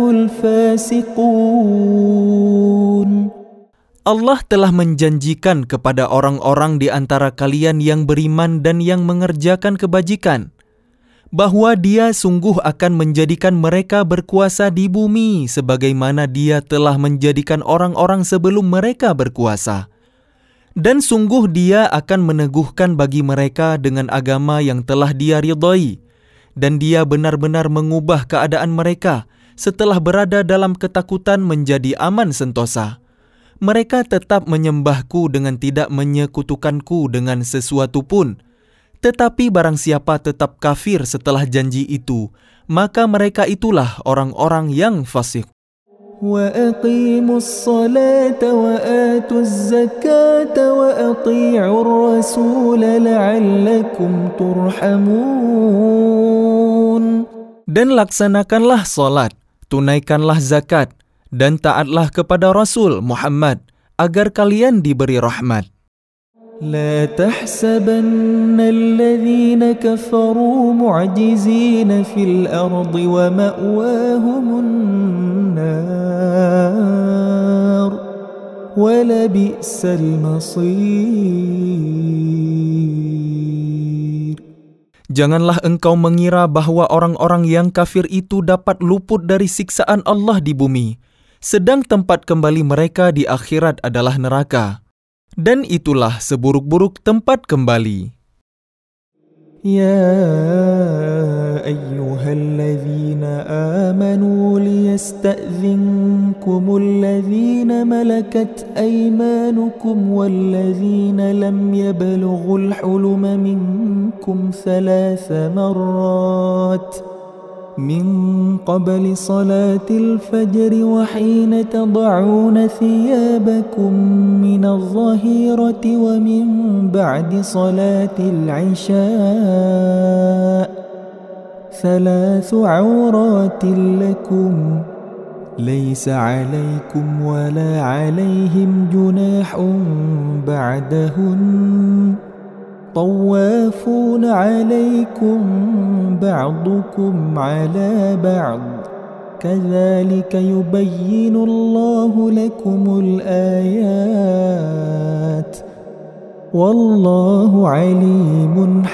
الفاسقون. Allah telah menjanjikan kepada orang-orang di antara kalian yang beriman dan yang mengerjakan kebajikan, bahwa Dia sungguh akan menjadikan mereka berkuasa di bumi sebagaimana Dia telah menjadikan orang-orang sebelum mereka berkuasa. Dan sungguh Dia akan meneguhkan bagi mereka dengan agama yang telah Dia ridhai, dan Dia benar-benar mengubah keadaan mereka setelah berada dalam ketakutan menjadi aman sentosa. Mereka tetap menyembahku dengan tidak menyekutukanku dengan sesuatu pun. Tetapi barang siapa tetap kafir setelah janji itu, maka mereka itulah orang-orang yang fasik. وَأَقِيمُوا الصَّلَاةَ وَآتُوا الزَّكَاةَ وَأَطِيعُوا الرَّسُولَ لَعَلَّكُمْ تُرْحَمُونَ. Dan laksanakanlah salat, tunaikanlah zakat, dan taatlah kepada Rasul Muhammad agar kalian diberi rahmat. لا تحسبن الذين كفروا معجزين في الأرض ومأواهم النار ولبئس المصير. Janganlah engkau mengira bahwa orang-orang yang kafir itu dapat luput dari siksaan Allah di bumi, sedang tempat kembali mereka di akhirat adalah neraka. Dan itulah seburuk-buruk tempat kembali. يا أيها الذين آمنوا ليستأذنكم الذين ملكت أيمانكم والذين لم يبلغوا الحلم منكم 3 مرات من قبل صلاة الفجر وحين تضعون ثيابكم من الظهيرة ومن بعد صلاة العشاء 3 عورات لكم ليس عليكم ولا عليهم جناح بعدهن طوافون عليكم بعضكم على بعض كذلك يبين الله لكم الآيات والله عليم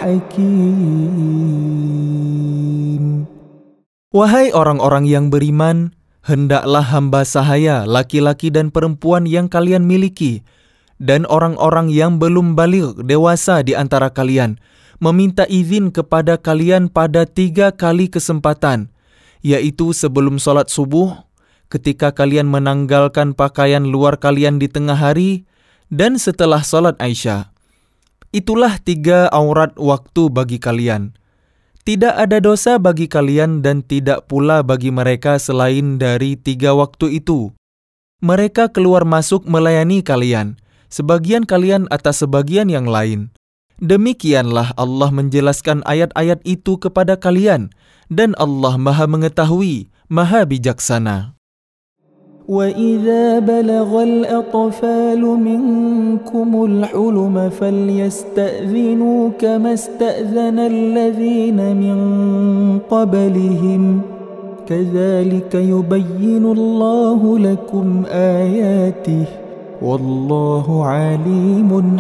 حكيم. Wahai orang-orang yang beriman, hendaklah hamba sahaya, laki-laki dan perempuan yang kalian miliki, dan orang-orang yang belum baligh dewasa di antara kalian, meminta izin kepada kalian pada 3 kali kesempatan, yaitu sebelum sholat subuh, ketika kalian menanggalkan pakaian luar kalian di tengah hari, dan setelah sholat Isya. Itulah 3 aurat waktu bagi kalian. Tidak ada dosa bagi kalian dan tidak pula bagi mereka selain dari 3 waktu itu. Mereka keluar masuk melayani kalian, sebagian kalian atas sebagian yang lain. Demikianlah Allah menjelaskan ayat-ayat itu kepada kalian, dan Allah Maha Mengetahui, Maha Bijaksana. وَإِذَا بَلَغَ الْأَطْفَالُ مِنْكُمُ الْحُلُمَ فَلْيَسْتَأْذِنُوا كَمَا اسْتَأْذَنَ الَّذِينَ مِنْ قَبْلِهِمْ كَذَلِكَ يُبَيِّنُ اللَّهُ لَكُمْ آيَاتِهِ Wallahu alimun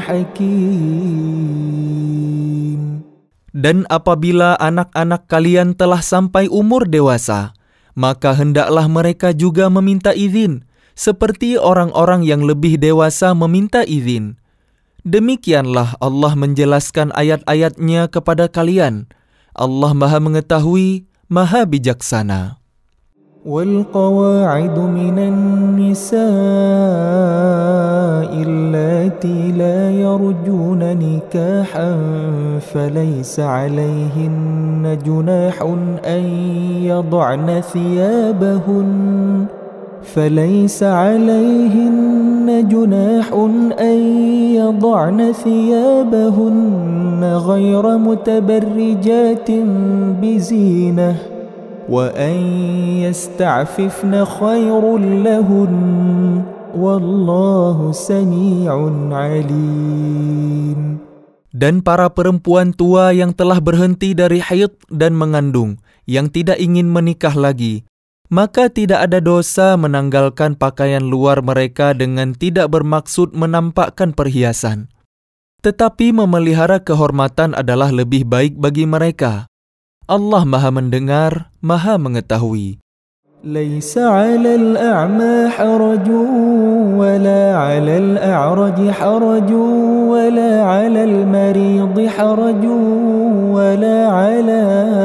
hakim. Dan apabila anak-anak kalian telah sampai umur dewasa, maka hendaklah mereka juga meminta izin, seperti orang-orang yang lebih dewasa meminta izin. Demikianlah Allah menjelaskan ayat-ayatnya kepada kalian. Allah Maha Mengetahui, Maha Bijaksana. والقواعد من النساء اللاتي لا يرجون نكاحا فليس عليهن جناح أن يضعن ثيابهن غير متبرجات بزينة وأن يستعففن خير لهن والله سميع عليم. Dan para perempuan tua yang telah berhenti dari haid dan mengandung, yang tidak ingin menikah lagi, maka tidak ada dosa menanggalkan pakaian luar mereka dengan tidak bermaksud menampakkan perhiasan. Tetapi memelihara kehormatan adalah lebih baik bagi mereka. Allah Maha Mendengar, Maha Mengetahui. ليس على الأعمى حرج ولا على الأعرج حرج ولا على المريض حرج ولا على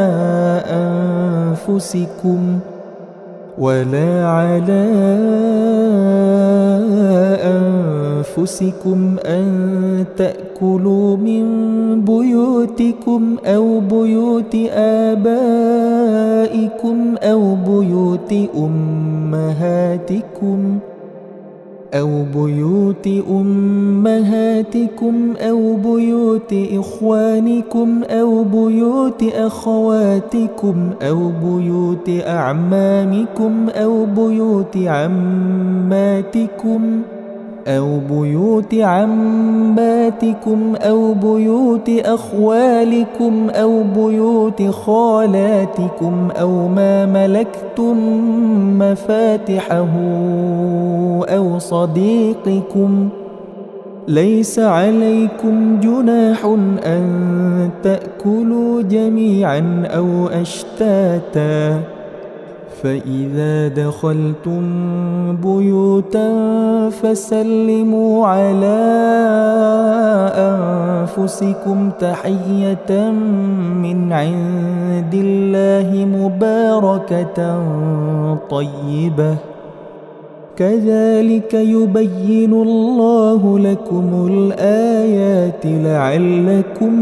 أنفسكم أن تأكلوا من بيوتكم أو بيوت آبائكم أو بيوت أمهاتكم أو بيوت إخوانكم أو بيوت أخواتكم أو بيوت أعمامكم أو بيوت عماتكم أو بيوت بيوت أخوالكم أو بيوت خالاتكم أو ما ملكتم مفاتحه أو صديقكم ليس عليكم جناح أن تأكلوا جميعا أو أشتاتا فإذا دخلتم بيوتا فسلموا على أنفسكم تحية من عند الله مباركة طيبة كذلك يبين الله لكم الآيات لعلكم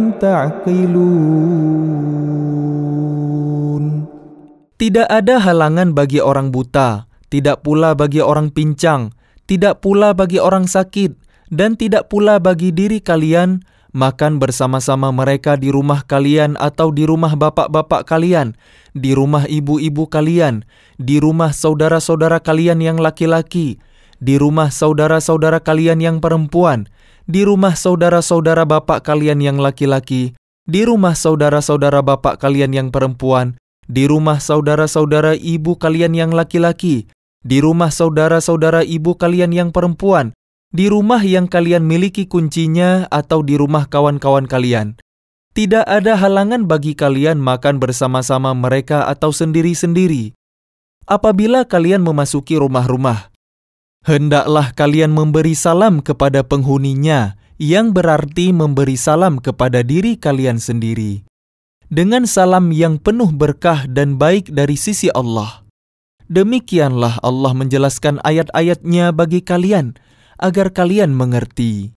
تعقلون. Tidak ada halangan bagi orang buta, tidak pula bagi orang pincang, tidak pula bagi orang sakit, dan tidak pula bagi diri kalian makan bersama-sama mereka di rumah kalian atau di rumah bapak-bapak kalian, di rumah ibu-ibu kalian, di rumah saudara-saudara kalian yang laki-laki, di rumah saudara-saudara kalian yang perempuan, di rumah saudara-saudara bapak kalian yang laki-laki, di rumah saudara-saudara bapak kalian yang perempuan, di rumah saudara-saudara ibu kalian yang laki-laki, di rumah saudara-saudara ibu kalian yang perempuan, di rumah yang kalian miliki kuncinya atau di rumah kawan-kawan kalian. Tidak ada halangan bagi kalian makan bersama-sama mereka atau sendiri-sendiri. Apabila kalian memasuki rumah-rumah, hendaklah kalian memberi salam kepada penghuninya, yang berarti memberi salam kepada diri kalian sendiri, dengan salam yang penuh berkah dan baik dari sisi Allah. Demikianlah Allah menjelaskan ayat-ayatnya bagi kalian, agar kalian mengerti.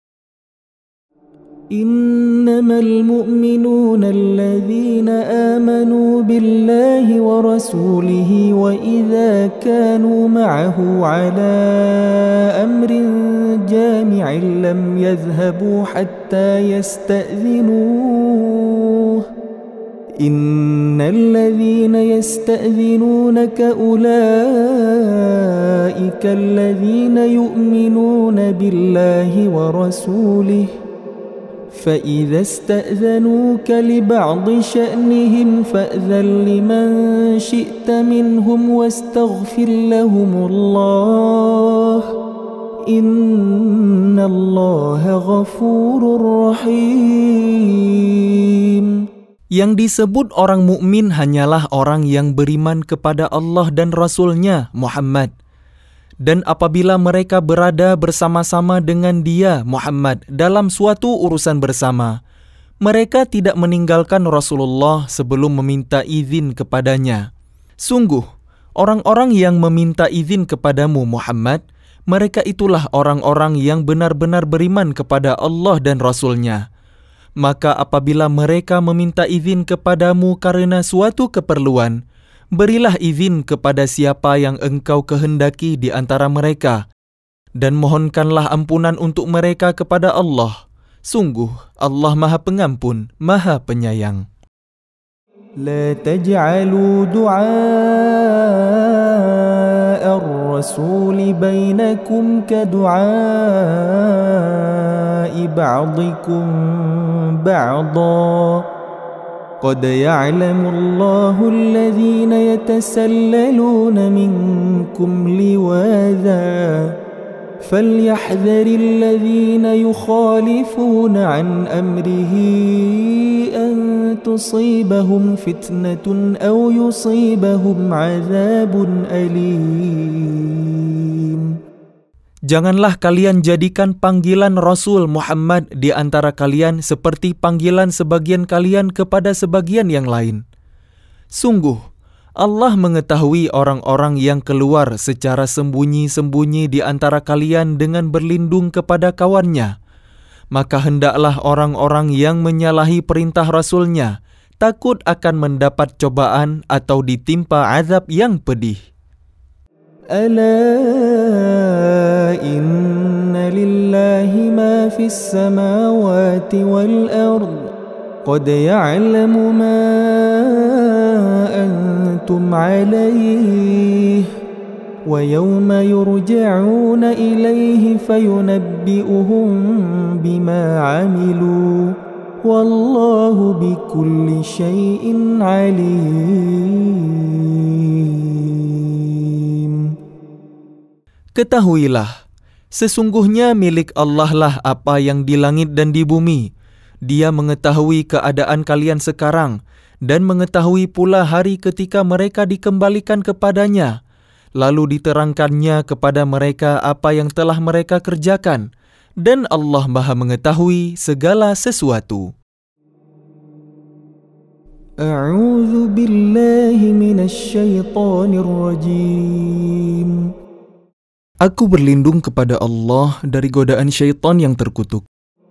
إنما المؤمنون الذين آمنوا بالله ورسوله وإذا كانوا معه على أمر جامع لم يذهبوا حتى يستأذنوه إن الذين يستأذنونك أولئك الذين يؤمنون بالله ورسوله فإذا استأذنوك لبعض شأنهم فأذن لمن شئت منهم واستغفر لهم الله إن الله غفور رحيم. Yang disebut orang mukmin hanyalah orang yang beriman kepada Allah dan Rasul-Nya Muhammad. Dan apabila mereka berada bersama-sama dengan dia Muhammad dalam suatu urusan bersama, mereka tidak meninggalkan Rasulullah sebelum meminta izin kepadanya. Sungguh, Orang-orang yang meminta izin kepadamu Muhammad, mereka itulah orang-orang yang benar-benar beriman kepada Allah dan Rasul-Nya. Maka apabila mereka meminta izin kepadamu karena suatu keperluan, berilah izin kepada siapa yang engkau kehendaki di antara mereka, dan mohonkanlah ampunan untuk mereka kepada Allah. Sungguh, Allah Maha Pengampun, Maha Penyayang. لا تجعلوا دعاء الرسول بينكم كدعاء بعضكم بعضا قد يعلم الله الذين يتسللون منكم لواذا فليحذر الذين يخالفون عن أمره أن تصيبهم فتنة أو يصيبهم عذاب أليم. Janganlah kalian jadikan panggilan Rasul Muhammad di antara kalian seperti panggilan sebagian kalian kepada sebagian yang lain. Sungguh, Allah mengetahui orang-orang yang keluar secara sembunyi-sembunyi di antara kalian dengan berlindung kepada kawannya. Maka hendaklah orang-orang yang menyalahi perintah Rasul-Nya takut akan mendapat cobaan atau ditimpa azab yang pedih. ألا إن لله ما في السماوات والأرض قد يعلم ما أنتم عليه ويوم يرجعون إليه فينبئهم بما عملوا والله بكل شيء عليم. Ketahuilah, sesungguhnya milik Allah lah apa yang di langit dan di bumi. Dia mengetahui keadaan kalian sekarang dan mengetahui pula hari ketika mereka dikembalikan kepadanya. Lalu diterangkannya kepada mereka apa yang telah mereka kerjakan. Dan Allah Maha mengetahui segala sesuatu. A'udzu billahi minasy syaithanir rajim. Aku berlindung kepada Allah dari godaan syaitan yang terkutuk.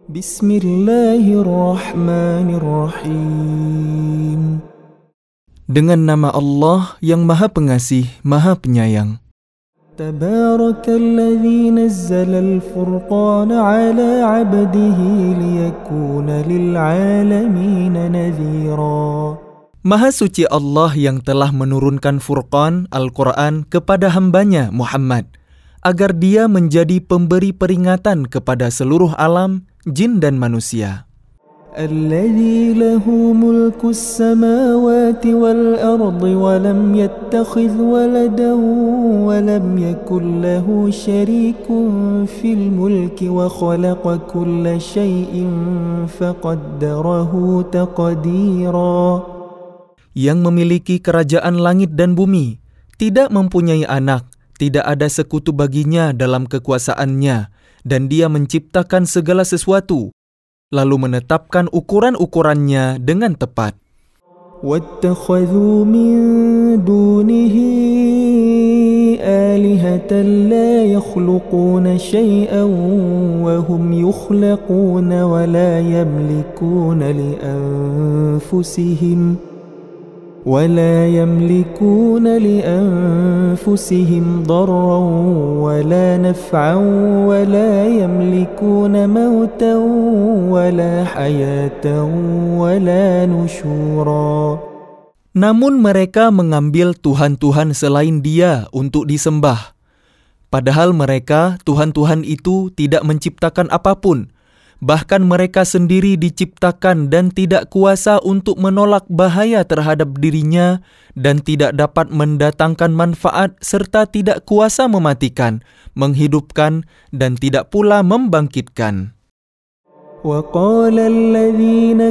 Bismillahirrahmanirrahim. Dengan nama Allah yang Maha Pengasih, Maha Penyayang. Tabarakalladzi nazzalal furqana ala 'abdihi liyakuna lil 'alamin nadhira. Maha suci Allah yang telah menurunkan Furqan Al-Quran kepada hambanya Muhammad, agar dia menjadi pemberi peringatan kepada seluruh alam, jin dan manusia. Alladzi lahu mulku as-samawati wal ardi wa lam yattakhidh waladan wa lam yakul lahu syarikun fil mulki wa khalaqa kulla syai'in faqaddarahu taqdira. Yang memiliki kerajaan langit dan bumi, tidak mempunyai anak, tidak ada sekutu baginya dalam kekuasaannya, dan dia menciptakan segala sesuatu, lalu menetapkan ukuran-ukurannya dengan tepat. وَاتَّخَذُوا مِن دُونِهِ آلِهَةً لَا يَخْلُقُونَ شَيْئًا وَهُمْ يُخْلَقُونَ وَلَا يملكون لأنفسهم ضرا ولا نفعا ولا يملكون موتا ولا حياة ولا نشورا. Namun mereka mengambil Tuhan-Tuhan selain Dia untuk disembah. Padahal mereka, Tuhan-Tuhan itu tidak menciptakan apapun. Bahkan mereka sendiri diciptakan dan tidak kuasa untuk menolak bahaya terhadap dirinya dan tidak dapat mendatangkan manfaat serta tidak kuasa mematikan, menghidupkan dan tidak pula membangkitkan. وَقَالَ الَّذِينَ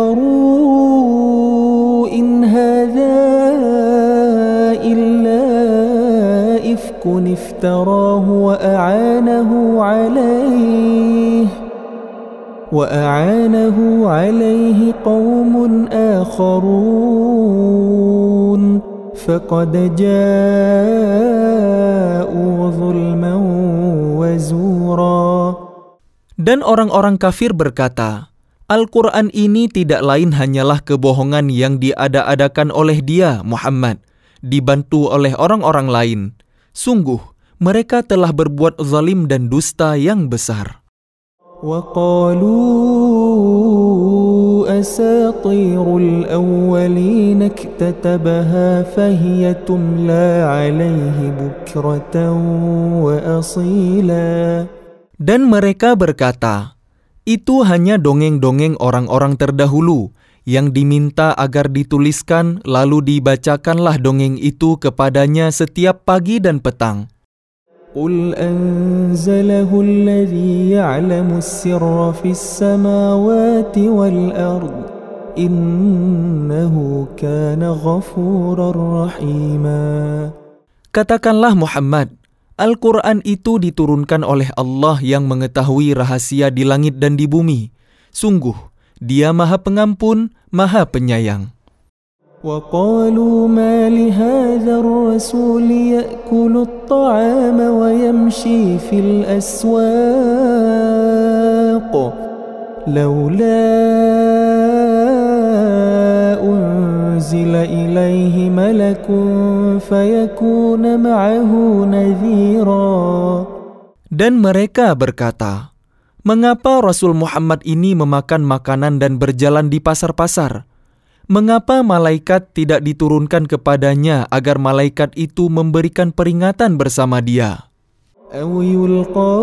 كَفَرُوا إِنْ هَذَا إِلَّا إِفْكٌ افْتَرَاهُ وأعانه عليه قوم آخرون فقد جاءوا ظلما وزورا. Dan orang-orang kafir berkata, Al-Quran ini tidak lain hanyalah kebohongan yang diada-adakan oleh dia, Muhammad, dibantu oleh orang-orang lain. Sungguh, mereka telah berbuat zalim dan dusta yang besar. وقالوا أساطير الأولين اكتتبها فهي تملى عليه بكرة وأصيلا. Dan mereka berkata, itu hanya dongeng-dongeng orang-orang terdahulu yang diminta agar dituliskan lalu dibacakanlah dongeng itu kepadanya setiap pagi dan petang. قل أنزله الذي يعلم السر في السماوات والأرض إنه كان غفورا رحيما. Katakanlah Muhammad, Al-Quran itu diturunkan oleh Allah yang mengetahui rahasia di langit dan di bumi. Sungguh, Dia Maha Pengampun, Maha Penyayang. وقالوا ما لهذا الرسول يأكل الطعام ويمشي في الأسواق لولا أنزل إليه ملك فيكون معه نذيرا. Dan mereka berkata, mengapa Rasul Muhammad ini memakan makanan dan berjalan di pasar-pasar? Mengapa malaikat tidak diturunkan kepadanya agar malaikat itu memberikan peringatan bersama dia? أو يلقى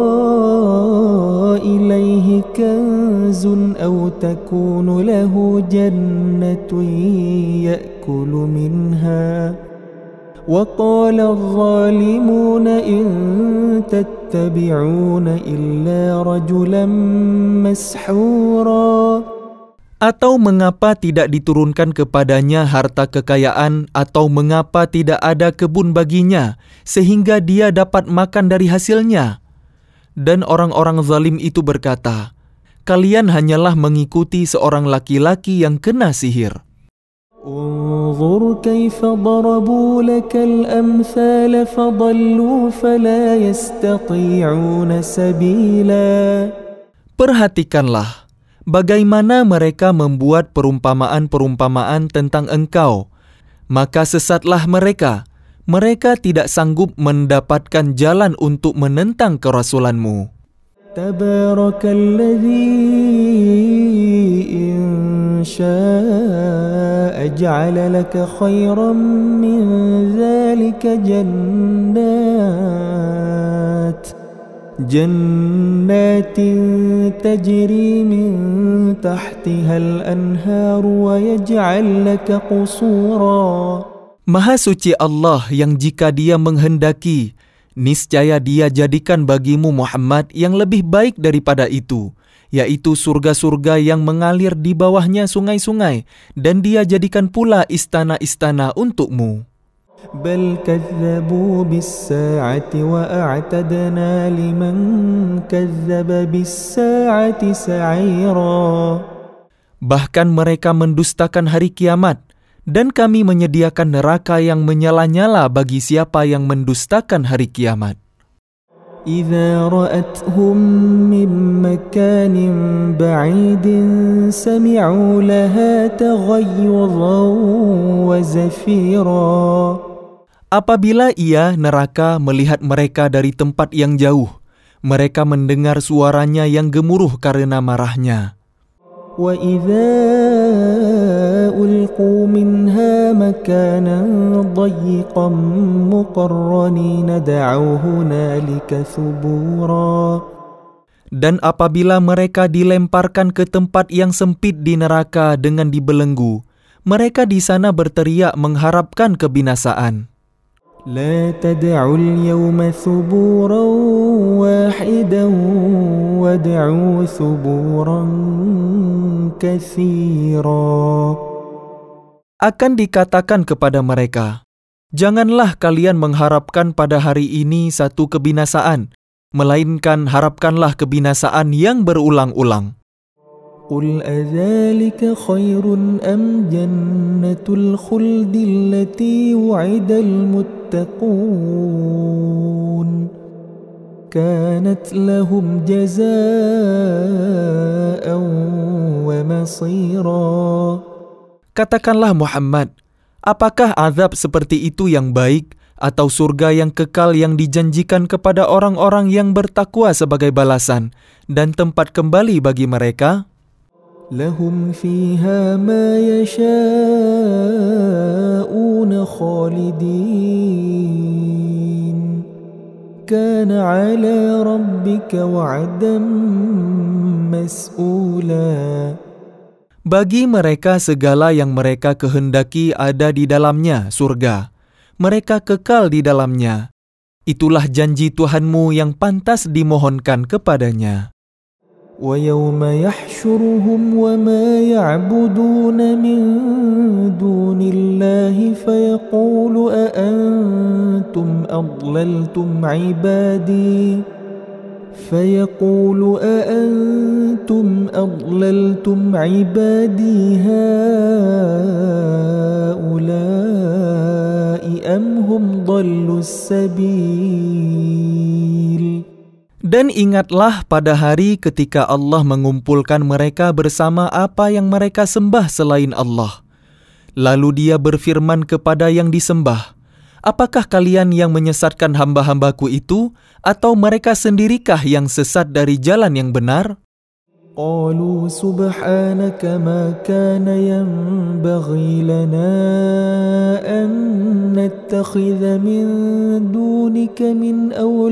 إليه كنز أو تكون له جنة يأكل منها وقال الظالمون إن تتبعون إلا رجلا مسحورا. Atau mengapa tidak diturunkan kepadanya harta kekayaan, atau mengapa tidak ada kebun baginya, sehingga dia dapat makan dari hasilnya? Dan orang-orang zalim itu berkata, kalian hanyalah mengikuti seorang laki-laki yang kena sihir. انظر كيف ضربوا لك الأمثال فضلوا فلا يستطيعون سبيلا. Perhatikanlah bagaimana mereka membuat perumpamaan-perumpamaan tentang engkau, maka sesatlah mereka. Mereka tidak sanggup mendapatkan jalan untuk menentang kerasulanmu. Tabarakalladzi in syaa'a ja'ala laka khairan min dzalika جنات تجري من تحتها الأنهار ويجعل لك قصورا. Maha suci Allah yang jika Dia menghendaki, niscaya Dia jadikan bagimu Muhammad yang lebih baik daripada itu, yaitu surga-surga yang mengalir di bawahnya sungai-sungai, dan Dia jadikan pula istana-istana untukmu. بل كذبوا بالساعة وأعتدنا لمن كذب بالساعة سعيرا. Bahkan mereka mendustakan hari kiamat, dan kami menyediakan neraka yang menyala-nyala bagi siapa yang mendustakan hari kiamat. إذا رأتهم من مكان بعيد سمعوا لها تغيظا وزفيرا. Apabila ia, neraka, melihat mereka dari tempat yang jauh, mereka mendengar suaranya yang gemuruh karena marahnya. وَإِذَا أُلْقُوا مِنْهَا مَكَانًا ضَيِّقًا مُقَرَّنِينَ دَعَوْا هُنَالِكَ ثُبُورًا. Dan apabila mereka dilemparkan ke tempat yang sempit di neraka dengan dibelenggu, mereka di sana berteriak mengharapkan kebinasaan. لا تدعوا اليوم ثبورا واحدا وادعوا ثبورا كثيرا. Akan dikatakan kepada mereka, janganlah kalian mengharapkan pada hari ini satu kebinasaan, melainkan harapkanlah kebinasaan yang berulang-ulang. قل أذلك خير أم جنة الخلد التي وعد المتقون كانت لهم جزاء ومصيرا. Katakanlah Muhammad, apakah azab seperti itu yang baik atau surga yang kekal yang dijanjikan kepada orang-orang yang bertakwa sebagai balasan dan tempat kembali bagi mereka? لهم فيها ما يشاءون خالدين كان على ربك وعدا مسئولا. Bagi mereka segala yang mereka kehendaki ada di dalamnya surga. Mereka kekal di dalamnya. Itulah janji Tuhanmu yang pantas dimohonkan kepadanya. وَيَوْمَ يَحْشُرُهُمْ وَمَا يَعْبُدُونَ مِن دُونِ اللَّهِ فَيَقُولُ أَأَنْتُمْ أَضْلَلْتُمْ عِبَادِي هَؤُلَاءِ أَمْ هُمْ ضَلُّوا السَّبِيلَ. Dan ingatlah pada hari ketika Allah mengumpulkan mereka bersama apa yang mereka sembah selain Allah. Lalu Dia berfirman kepada yang disembah, apakah kalian yang menyesatkan hamba-hambaku itu, atau mereka sendirikah yang sesat dari jalan yang benar? قالوا سبحانك ما كان ينبغي لنا أن نتخذ من دونك من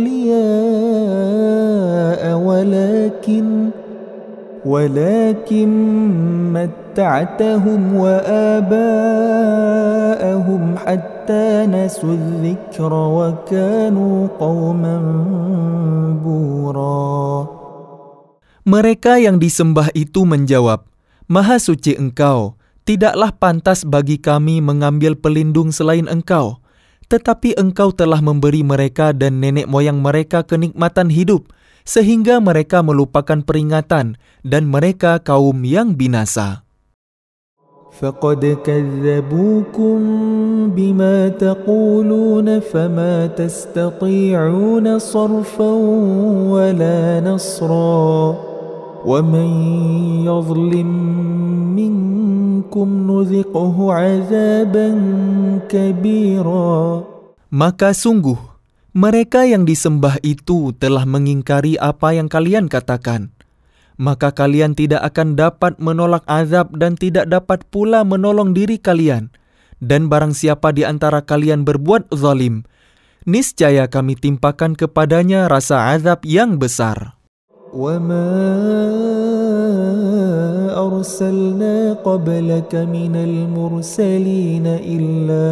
أولياء ولكن متعتهم وآباءهم حتى نسوا الذكر وكانوا قوما بورا. Mereka yang disembah itu menjawab, Maha suci Engkau, tidaklah pantas bagi kami mengambil pelindung selain Engkau. Tetapi Engkau telah memberi mereka dan nenek moyang mereka kenikmatan hidup, sehingga mereka melupakan peringatan, dan mereka kaum yang binasa. فَقَدْ كَذَّبُوكُمْ بِمَا تَقُولُونَ فَمَا تَسْتَطِيعُونَ صَرْفًا وَلَا نَصْرًا وَمَنْ يَظْلِمْ مِنْكُمْ نُذِقْهُ عَذَابًا كَبِيرًا. Maka sungguh, mereka yang disembah itu telah mengingkari apa yang kalian katakan. Maka kalian tidak akan dapat menolak azab dan tidak dapat pula menolong diri kalian. Dan barang siapa di antara kalian berbuat zalim, niscaya kami timpakan kepadanya rasa azab yang besar. وَمَا أَرْسَلْنَا قَبْلَكَ مِنَ الْمُرْسَلِينَ إِلَّا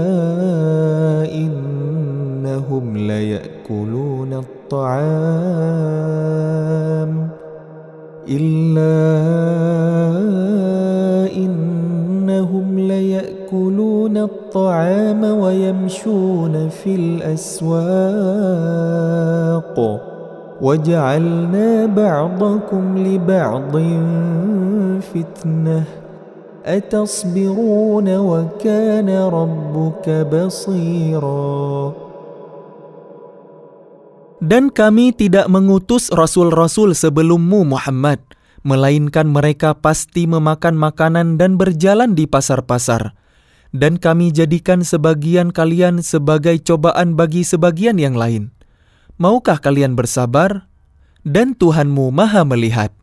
إِنَّهُمْ لَيَأْكُلُونَ الطعام ويمشون في الأسواق وجعلنا بعضكم لبعض فتنة أتصبرون وكان ربك بصيرا. Dan kami tidak mengutus rasul-rasul sebelummu Muhammad, melainkan mereka pasti memakan makanan dan berjalan di pasar-pasar. Dan kami jadikan sebagian kalian sebagai cobaan bagi sebagian yang lain. Maukah kalian bersabar? Dan Tuhanmu Maha melihat.